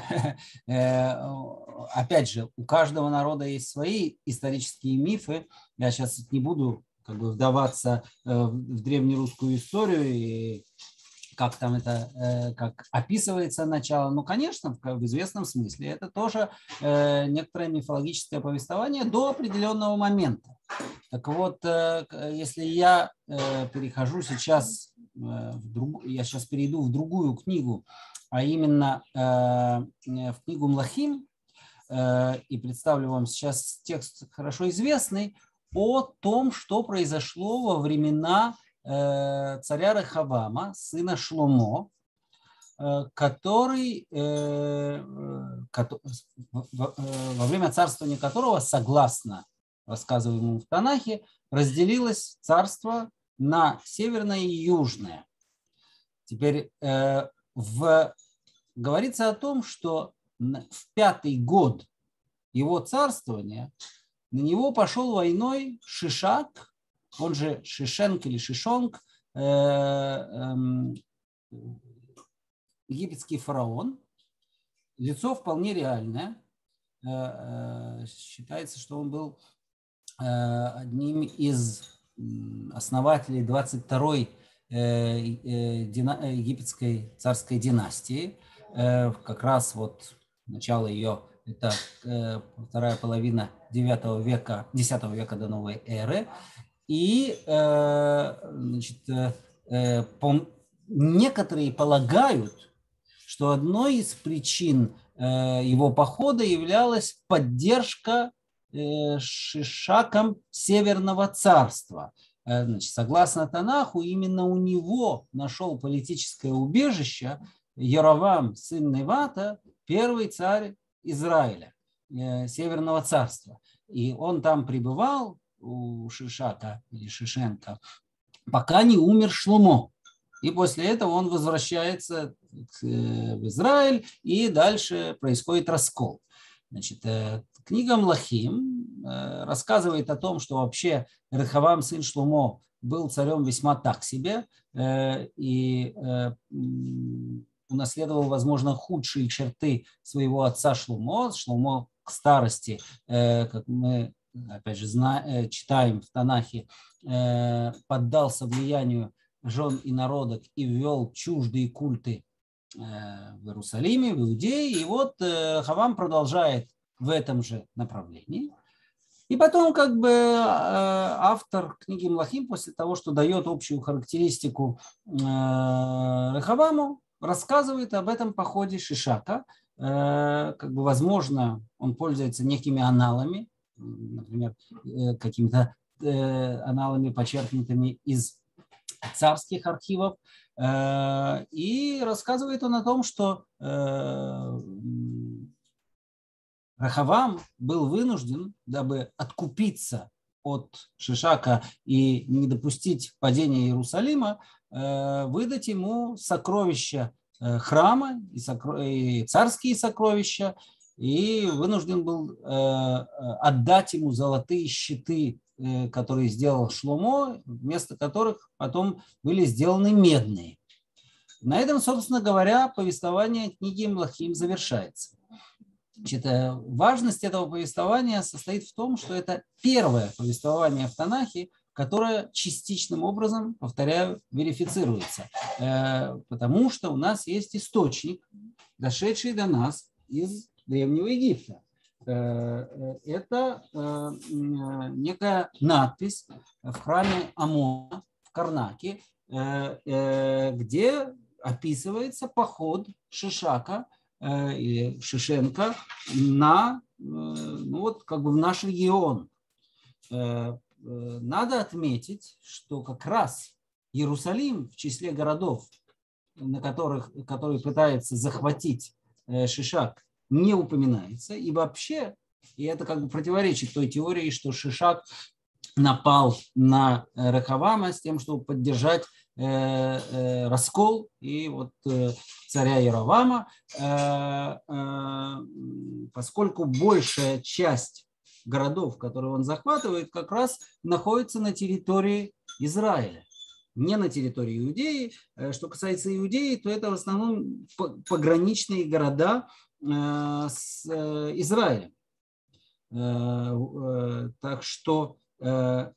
опять же, у каждого народа есть свои исторические мифы. Я сейчас не буду как бы вдаваться в древнерусскую историю и как там это, как описывается начало. Ну, конечно, в известном смысле это тоже некоторое мифологическое повествование до определенного момента. Так вот, если я перехожу сейчас, в друг... я сейчас перейду в другую книгу, а именно в книгу Млахим, и представлю вам сейчас текст хорошо известный о том, что произошло во времена царя Рехавама, сына Шломо, который во время царствования которого, согласно рассказываемому в Танахе, разделилось царство на северное и южное. Теперь э, в, говорится о том, что в пятый год его царствования на него пошел войной Шишак, он же Шишенк или Шишонг, э, э, египетский фараон, лицо вполне реальное. Э, э, считается, что он был одним из основателей двадцать второй египетской царской династии. Как раз вот начало ее, это вторая половина девятого века, десятого века до новой эры. И значит, некоторые полагают, что одной из причин его похода являлась поддержка Шишаком Северного царства. Значит, согласно Танаху, именно у него нашел политическое убежище Яровам, сын Невата, первый царь Израиля, Северного царства. И он там пребывал, у Шишака или Шишенка, пока не умер Шломо. И после этого он возвращается в Израиль, и дальше происходит раскол. Значит, книга Млахим рассказывает о том, что вообще Рехавам, сын Шломо, был царем весьма так себе и унаследовал, возможно, худшие черты своего отца Шломо. Шломо к старости, как мы, опять же, знаем, читаем в Танахе, поддался влиянию жен и народок и ввел чуждые культы в Иерусалиме, в Иудее. И вот Рехавам продолжает в этом же направлении. И потом как бы автор книги Млахим, после того, что дает общую характеристику Рехаваму, рассказывает об этом походе Шишака. Как бы, возможно, он пользуется некими аналами, например, какими-то аналами, почерпнутыми из царских архивов. И рассказывает он о том, что Рехавам был вынужден, дабы откупиться от Шишака и не допустить падения Иерусалима, выдать ему сокровища храма и царские сокровища, и вынужден был отдать ему золотые щиты, которые сделал Шломо, вместо которых потом были сделаны медные. На этом, собственно говоря, повествование книги Млахим завершается. Значит, важность этого повествования состоит в том, что это первое повествование в Танахе, которое частичным образом, повторяю, верифицируется. Потому что у нас есть источник, дошедший до нас из Древнего Египта. Это некая надпись в храме Амона в Карнаке, где описывается поход Шишака или Шишенко на, ну вот, как бы в наш регион. Надо отметить, что как раз Иерусалим в числе городов, на которых, которые пытается захватить Шишак, не упоминается. И вообще, и это как бы противоречит той теории, что Шишак напал на Рехавама с тем, чтобы поддержать э, э, раскол и вот э, царя Яровама, э, э, поскольку большая часть городов, которые он захватывает, как раз находится на территории Израиля, не на территории Иудеи. Что касается Иудеи, то это в основном пограничные города э, с э, Израилем. Э, э, так что до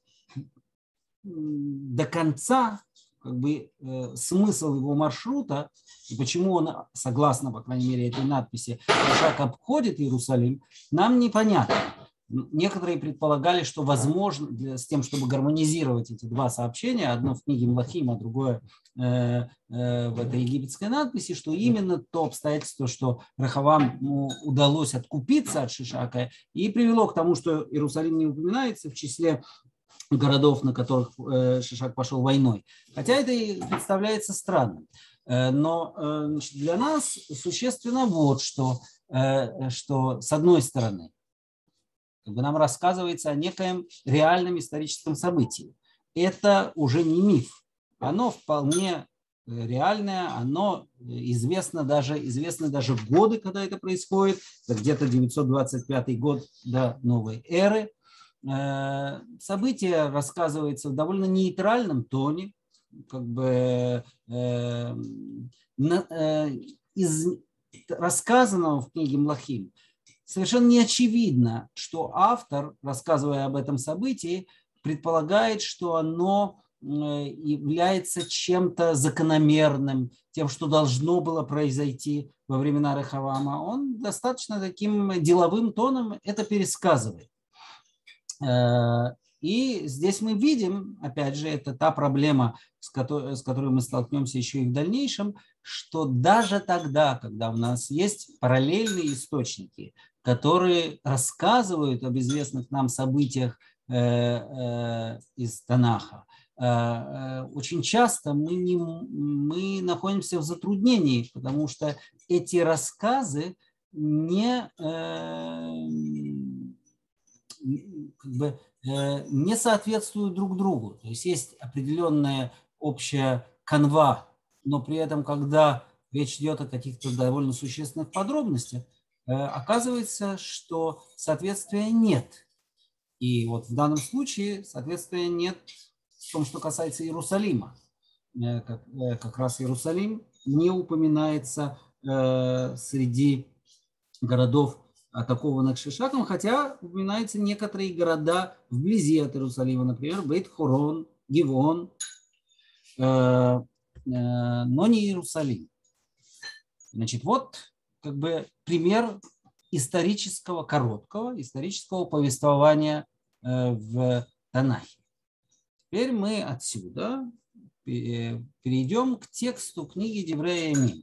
конца как бы, э, смысл его маршрута и почему он, согласно, по крайней мере, этой надписи, Шишак обходит Иерусалим, нам непонятно. Некоторые предполагали, что возможно, для, с тем, чтобы гармонизировать эти два сообщения, одно в книге Млахим, а другое э, э, в этой египетской надписи, что именно то обстоятельство, что Рехаваму удалось откупиться от Шишака, и привело к тому, что Иерусалим не упоминается в числе городов, на которых э, Шишак пошел войной. Хотя это и представляется странным. Э, но э, значит, для нас существенно вот что, э, что с одной стороны, как бы нам рассказывается о некоем реальном историческом событии. Это уже не миф. Оно вполне реальное, оно известно даже, известны даже годы, когда это происходит. Это где-то девятьсот двадцать пятый год до новой эры. Событие рассказывается в довольно нейтральном тоне. Как бы, э, э, из рассказанного в книге Млахим совершенно не очевидно, что автор, рассказывая об этом событии, предполагает, что оно является чем-то закономерным, тем, что должно было произойти во времена Рехавама. Он достаточно таким деловым тоном это пересказывает. И здесь мы видим, опять же, это та проблема, с которой, с которой мы столкнемся еще и в дальнейшем, что даже тогда, когда у нас есть параллельные источники, которые рассказывают об известных нам событиях э, э, из Танаха, э, очень часто мы, не, мы находимся в затруднении, потому что эти рассказы не, э, как бы, э, не соответствуют друг другу. То есть есть определенная общая канва, но при этом, когда речь идет о каких-то довольно существенных подробностях, оказывается, что соответствия нет. И вот в данном случае соответствия нет в том, что касается Иерусалима. Как, как раз Иерусалим не упоминается э, среди городов, атакованных Шишаком, хотя упоминаются некоторые города вблизи от Иерусалима, например, Бейт-Хорон, Гивон, э, э, но не Иерусалим. Значит, вот как бы пример исторического, короткого исторического повествования в Танахе. Теперь мы отсюда перейдем к тексту книги Деврей Ямим.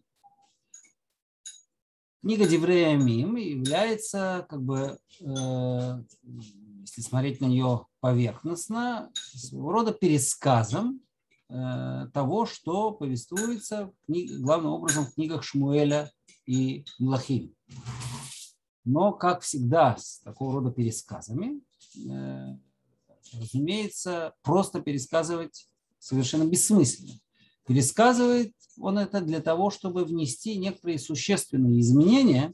Книга Деврей Ямим является, как бы, если смотреть на нее поверхностно, своего рода пересказом того, что повествуется главным образом в книгах Шмуэля и Млахим. Но, как всегда, с такого рода пересказами, э, разумеется, просто пересказывать совершенно бессмысленно. Пересказывает он это для того, чтобы внести некоторые существенные изменения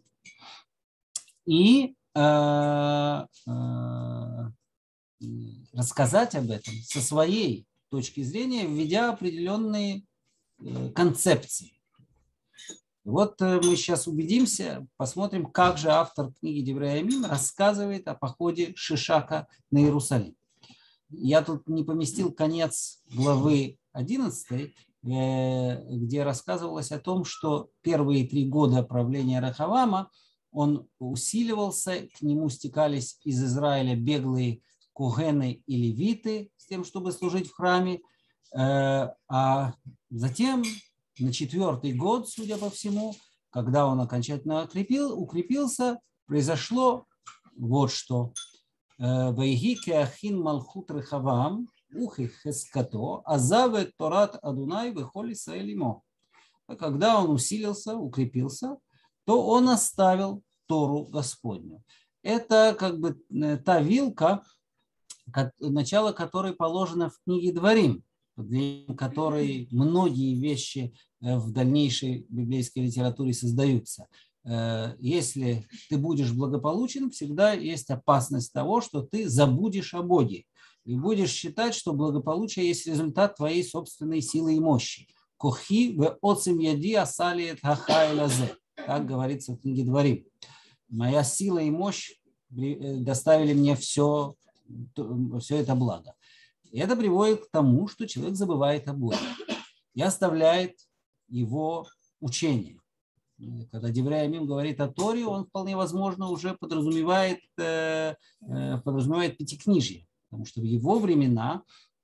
и э, э, рассказать об этом со своей точки зрения, введя определенные концепции. Вот мы сейчас убедимся, посмотрим, как же автор книги Деврей Ямим рассказывает о походе Шишака на Иерусалим. Я тут не поместил конец главы одиннадцатой, где рассказывалось о том, что первые три года правления Рехавама он усиливался, к нему стекались из Израиля беглые когены и левиты с тем, чтобы служить в храме, а затем на четвертый год, судя по всему, когда он окончательно укрепил, укрепился, произошло вот что. «Вайги кеахин малхут рехавам, ухи хескато, азавет торат адунай вехоли саэлимо». Когда он усилился, укрепился, то он оставил Тору Господню. Это как бы та вилка, начало которой положено в книге Дворим, для которой многие вещи в дальнейшей библейской литературе создаются. Если ты будешь благополучен, всегда есть опасность того, что ты забудешь о Боге и будешь считать, что благополучие есть результат твоей собственной силы и мощи. Кохи в оцим яди асалиет хахайлазе. Так говорится в книге Дворим. Моя сила и мощь доставили мне все, все это благо. И это приводит к тому, что человек забывает о Боге и оставляет его учение. Когда Деврей Ямим говорит о Торе, он вполне возможно уже подразумевает, подразумевает пятикнижие, потому что в его времена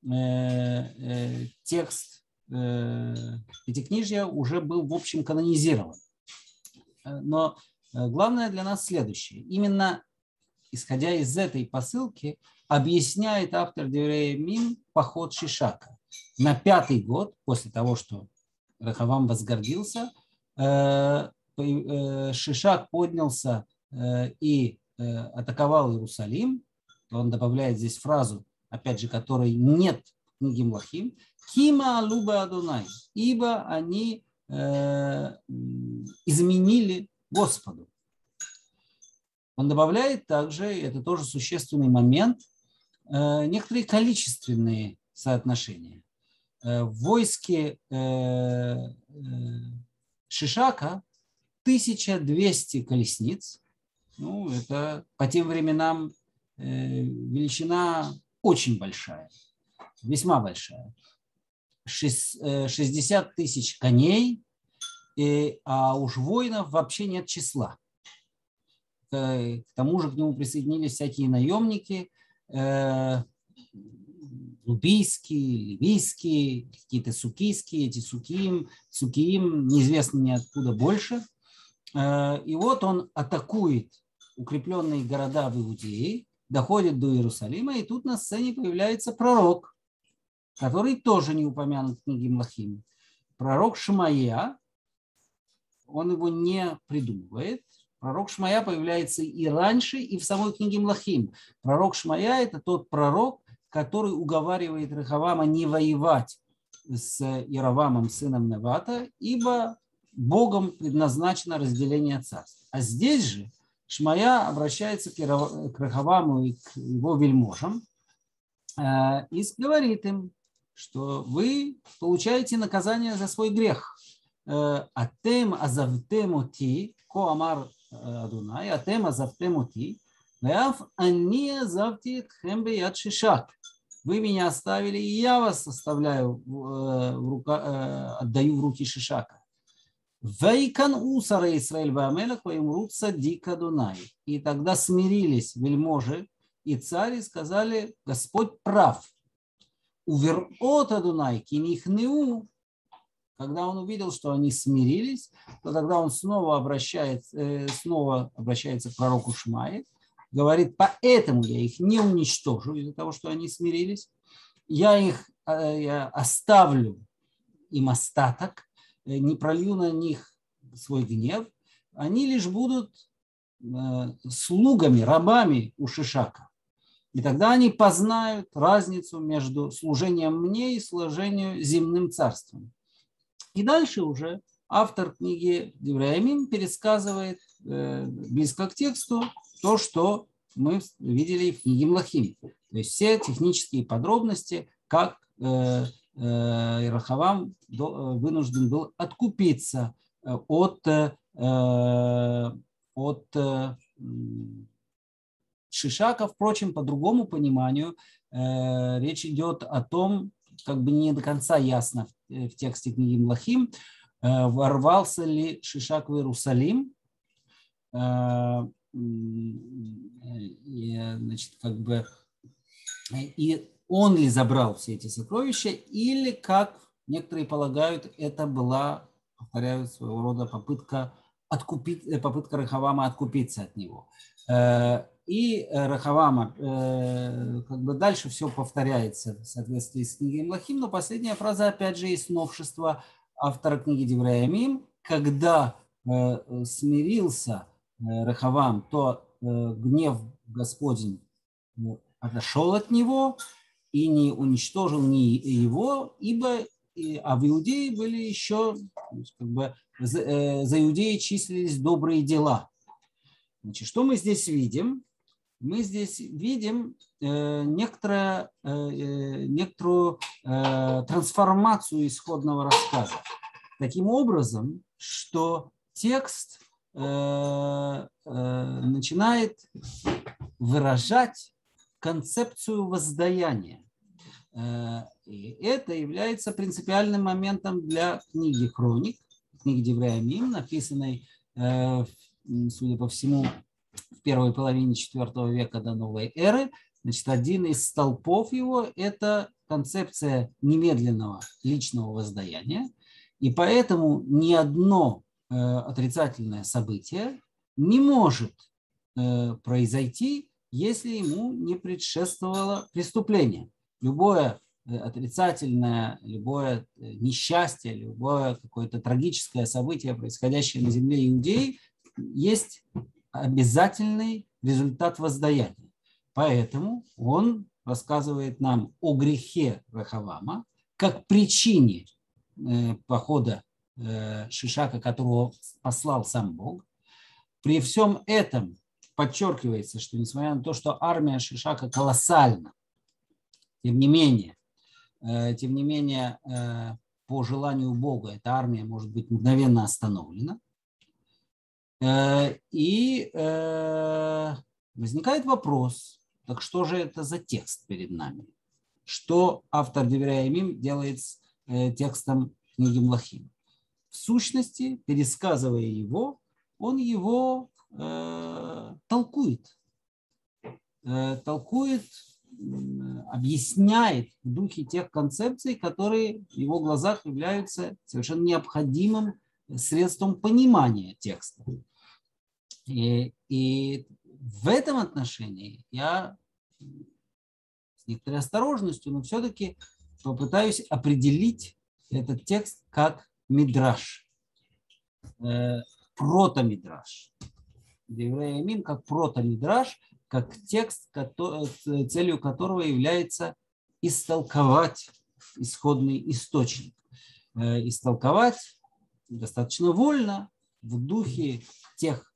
текст пятикнижия уже был в общем канонизирован. Но главное для нас следующее. Именно исходя из этой посылки, объясняет автор Деврей Ямим поход Шишака. На пятый год, после того, что Рехавам возгордился, Шишак поднялся и атаковал Иерусалим. Он добавляет здесь фразу, опять же, которой нет в книге Млахим. «Кима алуба Адонай», ибо они изменили Господу. Он добавляет также, это тоже существенный момент, некоторые количественные соотношения. В войске Шишака тысяча двести колесниц. Ну, это по тем временам величина очень большая, весьма большая. шестьдесят тысяч коней, а уж воинов вообще нет числа. К тому же к нему присоединились всякие наемники, лубийские, ливийские, какие-то сукийские, эти сукиим, сукиим, неизвестно ни откуда больше. И вот он атакует укрепленные города в Иудее, доходит до Иерусалима, и тут на сцене появляется пророк, который тоже не упомянут в книге Млахим. Пророк Шмая, он его не придумывает. Пророк Шмая появляется и раньше, и в самой книге Млахим. Пророк Шмая – это тот пророк, который уговаривает Рехавама не воевать с Яровамом, сыном Невата, ибо Богом предназначено разделение царств. А здесь же Шмая обращается к Рехаваму и к его вельможам и говорит им, что вы получаете наказание за свой грех. Атем азавтем оти, ко амар Адунай, атем азавтем оти, веав ани азавти тхем бияд Шишак. Вы меня оставили, и я вас оставляю, в рука, отдаю в руки Шишака. Вейкан усара Исраэль ваамелах ваимрут садик Адунай. И тогда смирились вельможи и царь и сказали: Господь прав. Уверот Адунай кинихнеу. Когда он увидел, что они смирились, то тогда он снова обращается, снова обращается к пророку Шмае, говорит: поэтому я их не уничтожу из-за того, что они смирились. Я их я оставлю им остаток, не пролью на них свой гнев. Они лишь будут слугами, рабами у Шишака. И тогда они познают разницу между служением мне и служением земным царством. И дальше уже автор книги Деврей Ямим пересказывает э, близко к тексту то, что мы видели в книге Млахим. То есть все технические подробности, как э, э, Рахавам до, вынужден был откупиться от, э, от э, Шишака. Впрочем, по другому пониманию, э, речь идет о том, как бы не до конца ясно в, в тексте книги Млахим, э, ворвался ли Шишак в Иерусалим, э, и, значит, как бы, и он ли забрал все эти сокровища, или, как некоторые полагают, это была, повторяю, своего рода попытка, откупить, попытка Рахавама откупиться от него. И Рахавама, как бы дальше все повторяется в соответствии с книгой Млахим, но последняя фраза, опять же, есть новшество автора книги Деврей Ямим, когда смирился Рахавам, то гнев Господень отошел от него и не уничтожил ни его, ибо а в Иудее были еще, как бы, за, за Иудеей числились добрые дела. Значит, что мы здесь видим? Мы здесь видим э, некоторое, э, некоторую э, трансформацию исходного рассказа. Таким образом, что текст э, э, начинает выражать концепцию воздаяния. И это является принципиальным моментом для книги Хроник, книги Деврей Ямим, написанной, судя по всему, в первой половине четвёртого века до новой эры. Значит, один из столпов его – это концепция немедленного личного воздаяния. И поэтому ни одно отрицательное событие не может произойти, если ему не предшествовало преступление. Любое отрицательное, любое несчастье, любое какое-то трагическое событие, происходящее на земле Иудеи, есть обязательный результат воздаяния. Поэтому он рассказывает нам о грехе Рахавама как причине похода Шишака, которого послал сам Бог. При всем этом подчеркивается, что несмотря на то, что армия Шишака колоссальна, тем не менее, э, тем не менее, э, по желанию Бога эта армия может быть мгновенно остановлена. Э, и э, возникает вопрос, так что же это за текст перед нами? Что автор Деврей Ямим делает с э, текстом книги Млахим? В сущности, пересказывая его, он его э, толкует. Э, толкует, объясняет в духе тех концепций, которые в его глазах являются совершенно необходимым средством понимания текста. И, и в этом отношении я с некоторой осторожностью, но все-таки попытаюсь определить этот текст как мидраш, э, протомидраш. Деврей Ямим как протомидраш, как текст, целью которого является истолковать исходный источник. Истолковать достаточно вольно в духе тех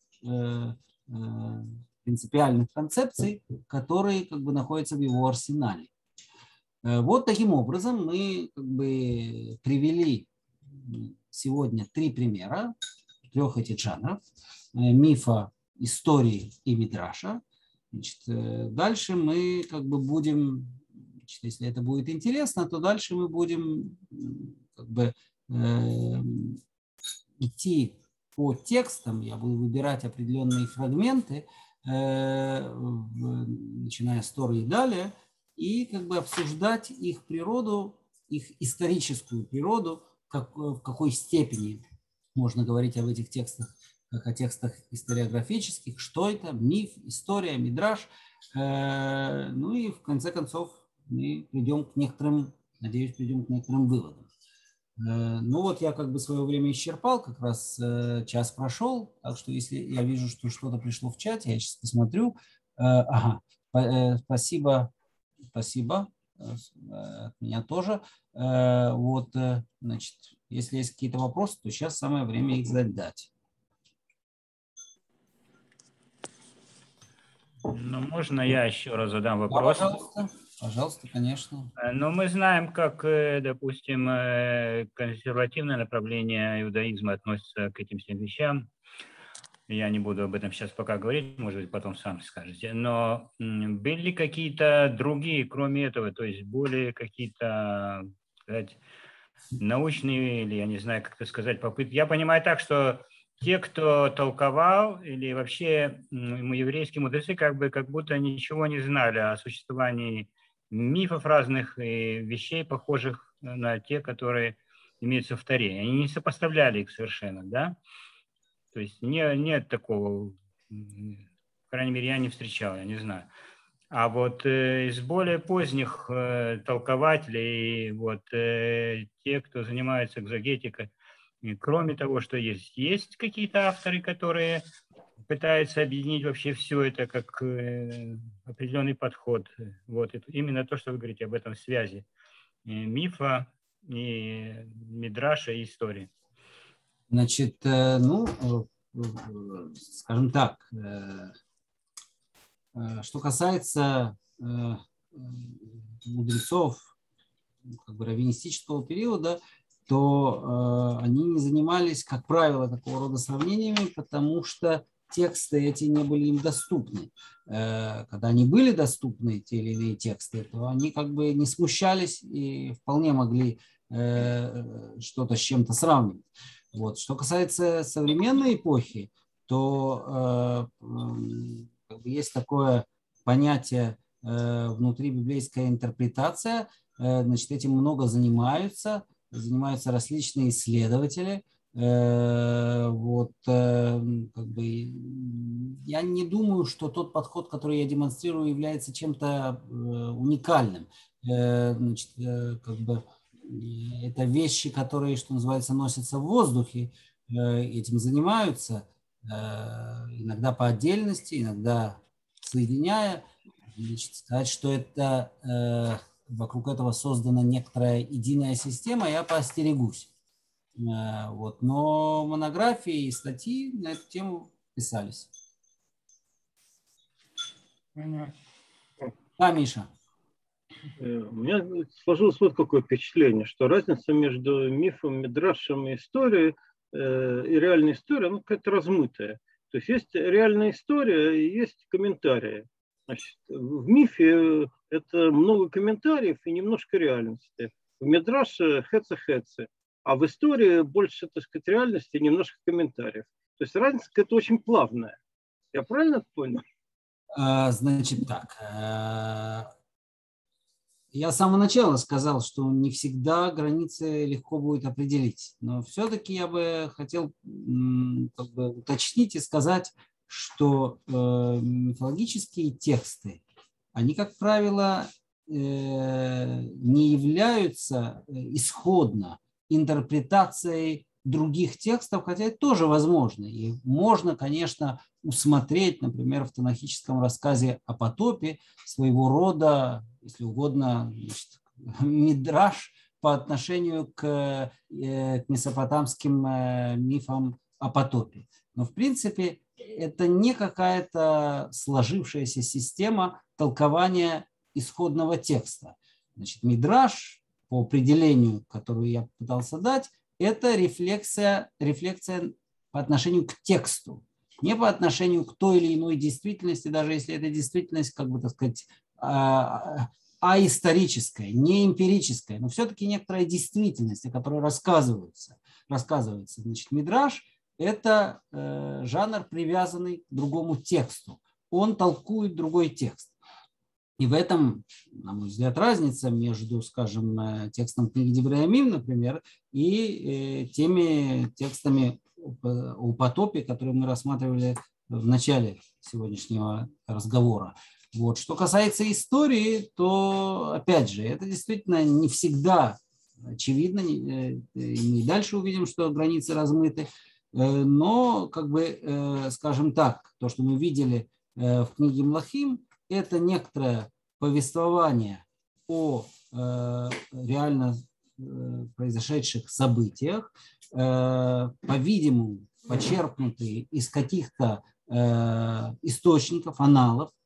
принципиальных концепций, которые как бы находятся в его арсенале. Вот таким образом мы как бы привели сегодня три примера трех этих жанров: мифа, истории и мидраша. Значит, дальше мы как бы будем, значит, если это будет интересно, то дальше мы будем как бы э, идти по текстам. Я буду выбирать определенные фрагменты, э, начиная с Торы и далее, и как бы обсуждать их природу, их историческую природу, как, в какой степени можно говорить об этих текстах, как о текстах историографических, что это, миф, история, мидраш. Ну и в конце концов мы придем к некоторым, надеюсь, придем к некоторым выводам. Ну вот я как бы свое время исчерпал, как раз час прошел, так что если я вижу, что что-то пришло в чате, я сейчас посмотрю. Ага, спасибо, спасибо, от меня тоже. Вот, значит, если есть какие-то вопросы, то сейчас самое время их задать. Ну, можно я еще раз задам вопрос? Да, пожалуйста. Пожалуйста, конечно. Но мы знаем, как, допустим, консервативное направление иудаизма относится к этим всем вещам. Я не буду об этом сейчас пока говорить, может быть, потом сам скажете. Но были ли какие-то другие, кроме этого, то есть более какие-то, сказать, научные или, я не знаю, как это сказать, попытки? Я понимаю так, что те, кто толковал, или вообще еврейские мудрецы, как бы как будто ничего не знали о существовании мифов разных и вещей, похожих на те, которые имеются в Торе. Они не сопоставляли их совершенно, да? То есть не, нет такого, по крайней мере, я не встречал, я не знаю. А вот э, из более поздних э, толкователей, вот э, те, кто занимается экзегетикой, и кроме того, что есть, есть какие-то авторы, которые пытаются объединить вообще все это как э, определенный подход. Вот это, именно то, что вы говорите об этом связи э, мифа и мидраша и истории. Значит, ну, скажем так, что касается мудрецов как бы раввинистического периода, то они не занимались, как правило, такого рода сравнениями, потому что тексты эти не были им доступны. Когда они были доступны, те или иные тексты, то они как бы не смущались и вполне могли что-то с чем-то сравнивать. Вот. Что касается современной эпохи, то э, как бы есть такое понятие э, внутри библейская интерпретация. Э, значит, этим много занимаются, занимаются различные исследователи. Э, вот, э, как бы, я не думаю, что тот подход, который я демонстрирую, является чем-то э, уникальным. Э, значит, э, как бы, это вещи, которые, что называется, носятся в воздухе, этим занимаются, иногда по отдельности, иногда соединяя. Значит, сказать, что это вокруг этого создана некоторая единая система, я поостерегусь. Вот. Но монографии и статьи на эту тему писались. Да, Миша. У меня сложилось вот какое впечатление, что разница между мифом, мидрашем и историей э, и реальной историей, она какая-то размытая. То есть есть реальная история и есть комментарии. Значит, в мифе это много комментариев и немножко реальности. В мидраше хэца-хэцы, а в истории больше, так сказать, реальности и немножко комментариев. То есть разница какая-то очень плавная. Я правильно понял? А, значит так. Я с самого начала сказал, что не всегда границы легко будет определить. Но все-таки я бы хотел как бы уточнить и сказать, что э, мифологические тексты, они, как правило, э, не являются исходно интерпретацией других текстов, хотя это тоже возможно. И можно, конечно, усмотреть, например, в танахическом рассказе о потопе своего рода, если угодно, значит, мидраш по отношению к, к месопотамским мифам о потопе. Но, в принципе, это не какая-то сложившаяся система толкования исходного текста. Значит, мидраш, по определению, которую я пытался дать, это рефлексия, рефлексия по отношению к тексту, не по отношению к той или иной действительности, даже если эта действительность, как бы так сказать, аисторическая, не эмпирическая, но все-таки некоторая действительность, о которой рассказывается. рассказывается. Значит, мидраш – это жанр, привязанный к другому тексту. Он толкует другой текст. И в этом, на мой взгляд, разница между, скажем, текстом книги Деврей Ямим, например, и теми текстами о потопе, которые мы рассматривали в начале сегодняшнего разговора. Вот. Что касается истории, то, опять же, это действительно не всегда очевидно. И дальше увидим, что границы размыты. Но, как бы, скажем так, то, что мы видели в книге Млахим, это некоторое повествование о э, реально э, произошедших событиях, э, по-видимому, почерпнутые из каких-то э, источников, аналов,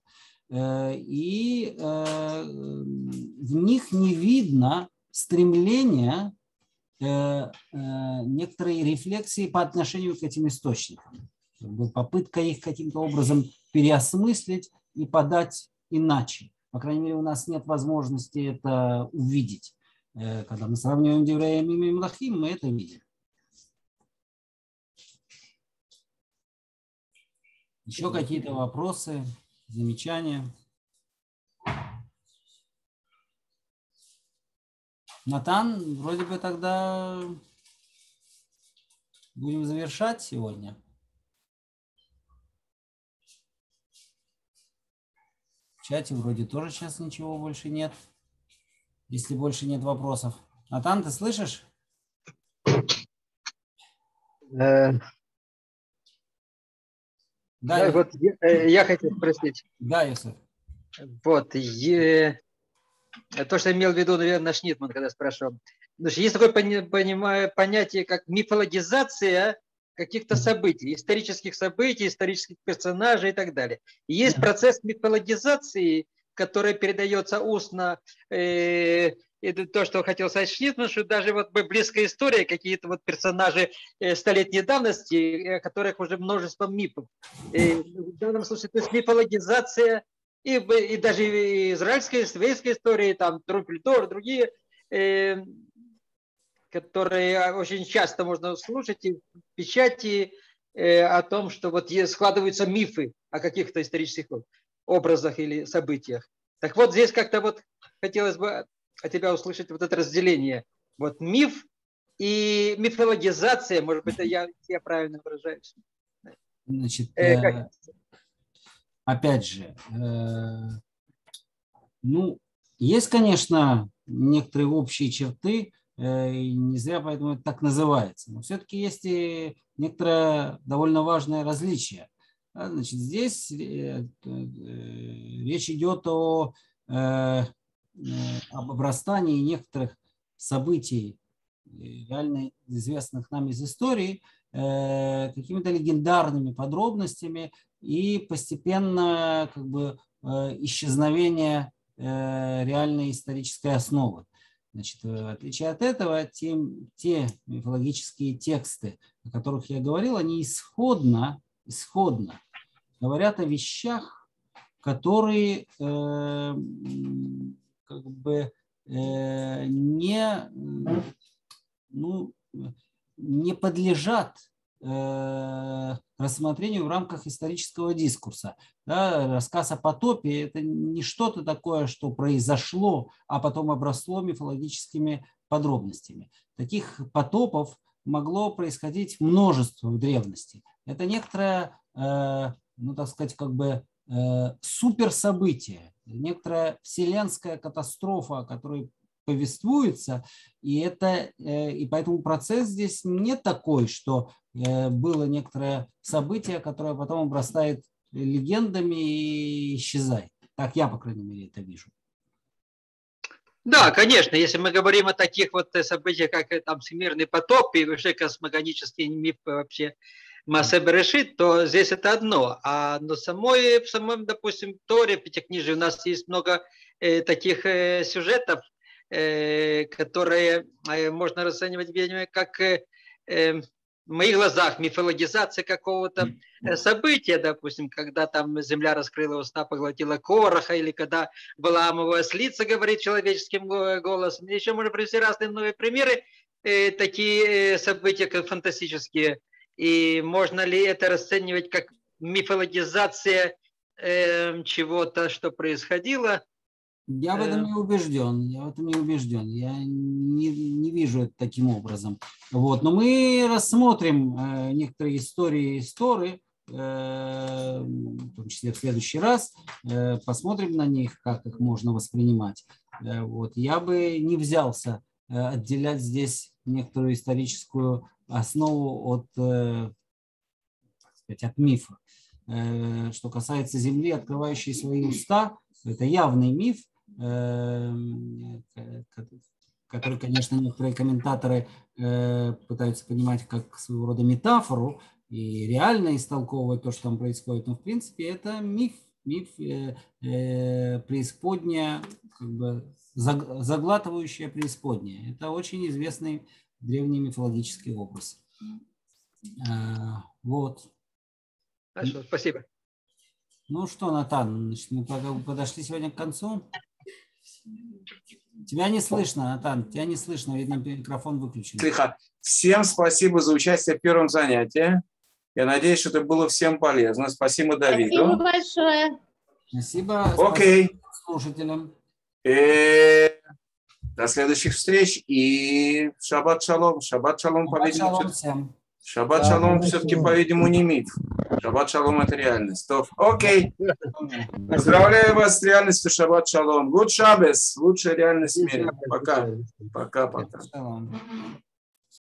и в них не видно стремления некоторой рефлексии по отношению к этим источникам. Попытка их каким-то образом переосмыслить и подать иначе. По крайней мере, у нас нет возможности это увидеть. Когда мы сравниваем Деврея Ямим и Мелахим, мы это видим. Еще какие-то вопросы, замечания? Натан, вроде бы тогда будем завершать сегодня. В чате вроде тоже сейчас ничего больше нет. Если больше нет вопросов. Натан, ты слышишь? Э, Да, да, я... вот я, я хотел спросить. Да, Йосеф. Вот, е... то, что имел в виду, наверное, Шнитман, когда спрашивал. Потому что есть такое понимаю, понятие, как мифологизация каких-то событий, исторических событий, исторических персонажей и так далее. И есть процесс мифологизации, который передается устно. Э, и то, что хотел сказать Шнитман, что даже вот библейская история, какие-то вот персонажи столетней давности, которых уже множество мифов. И в данном случае, то есть мифологизация, и, и даже израильская, еврейская история, там Трумпельдор, другие, э, которые очень часто можно слушать и в печати э, о том, что вот складываются мифы о каких-то исторических образах или событиях. Так вот, здесь как-то вот хотелось бы от тебя услышать вот это разделение. Вот миф и мифологизация, может быть, это я, я правильно выражаюсь. Значит, Э, как... опять же, э, ну, есть, конечно, некоторые общие черты, э, и не зря поэтому это так называется, но все-таки есть и некоторое довольно важное различие. Значит, здесь э, э, речь идет о, э, об обрастании некоторых событий, реально известных нам из истории, э, какими-то легендарными подробностями и постепенно как бы, э, исчезновение э, реальной исторической основы. Значит, в отличие от этого, те, те мифологические тексты, о которых я говорил, они исходно, исходно говорят о вещах, которые э, как бы э, не, ну, не подлежат э, рассмотрению в рамках исторического дискурса. Да, рассказ о потопе – это не что-то такое, что произошло, а потом обросло мифологическими подробностями. Таких потопов могло происходить множество в древности. Это некоторое, э, ну так сказать, как бы э, суперсобытие, некоторая вселенская катастрофа, о которой повествуется, и, это, э, и поэтому процесс здесь не такой, что э, было некоторое событие, которое потом обрастает легендами и исчезает. Так я, по крайней мере, это вижу. Да, конечно, если мы говорим о таких вот событиях, как там всемирный потоп и вообще космогонический миф вообще Маасе Берешит, то здесь это одно. А на самой, в самом, допустим, Торе, Пятикнижии у нас есть много э, таких э, сюжетов, э, которые э, можно расценивать, видимо, как э, э, в моих глазах мифологизация какого-то события, допустим, когда там земля раскрыла уста, поглотила Кораха, или когда Валаамова ослица говорит человеческим голосом. Еще можно привести разные новые примеры, э, такие события, как фантастические. И можно ли это расценивать как мифологизация э, чего-то, что происходило? Я в этом не убежден. Я в этом не убежден. Я не, не вижу это таким образом. Вот. Но мы рассмотрим э, некоторые истории из Торы, э, в том числе в следующий раз. Э, посмотрим на них, как их можно воспринимать. Э, вот. Я бы не взялся э, отделять здесь некоторую историческую основу от, э, так сказать, от мифа. Э, что касается земли, открывающей свои уста, это явный миф, который, конечно, некоторые комментаторы пытаются понимать как своего рода метафору и реально истолковывать то, что там происходит. Но, в принципе, это миф, Миф э, э, преисподняя, как бы заглатывающая преисподняя. Это очень известный древний мифологический образ. А, вот. Хорошо, спасибо. Ну что, Натан, значит, мы подошли сегодня к концу. Тебя не слышно, Натан, тебя не слышно, видно, микрофон выключен. Тихо. Всем спасибо за участие в первом занятии. Я надеюсь, что это было всем полезно. Спасибо Давиду. Спасибо большое. Спасибо, Окей. спасибо слушателям. И до следующих встреч и шаббат шалом. Шаббат шалом, Шаббат по-видимому, шалом все- всем. шаббат Да, шалом шаббат все-таки, шалом. по-видимому, не миф. Шаббат шалом – это реальность. То, окей. Поздравляю вас с реальностью шаббат шалом. Good Shabbos. Лучшая реальность в мире. Пока. Пока-пока. Шалом.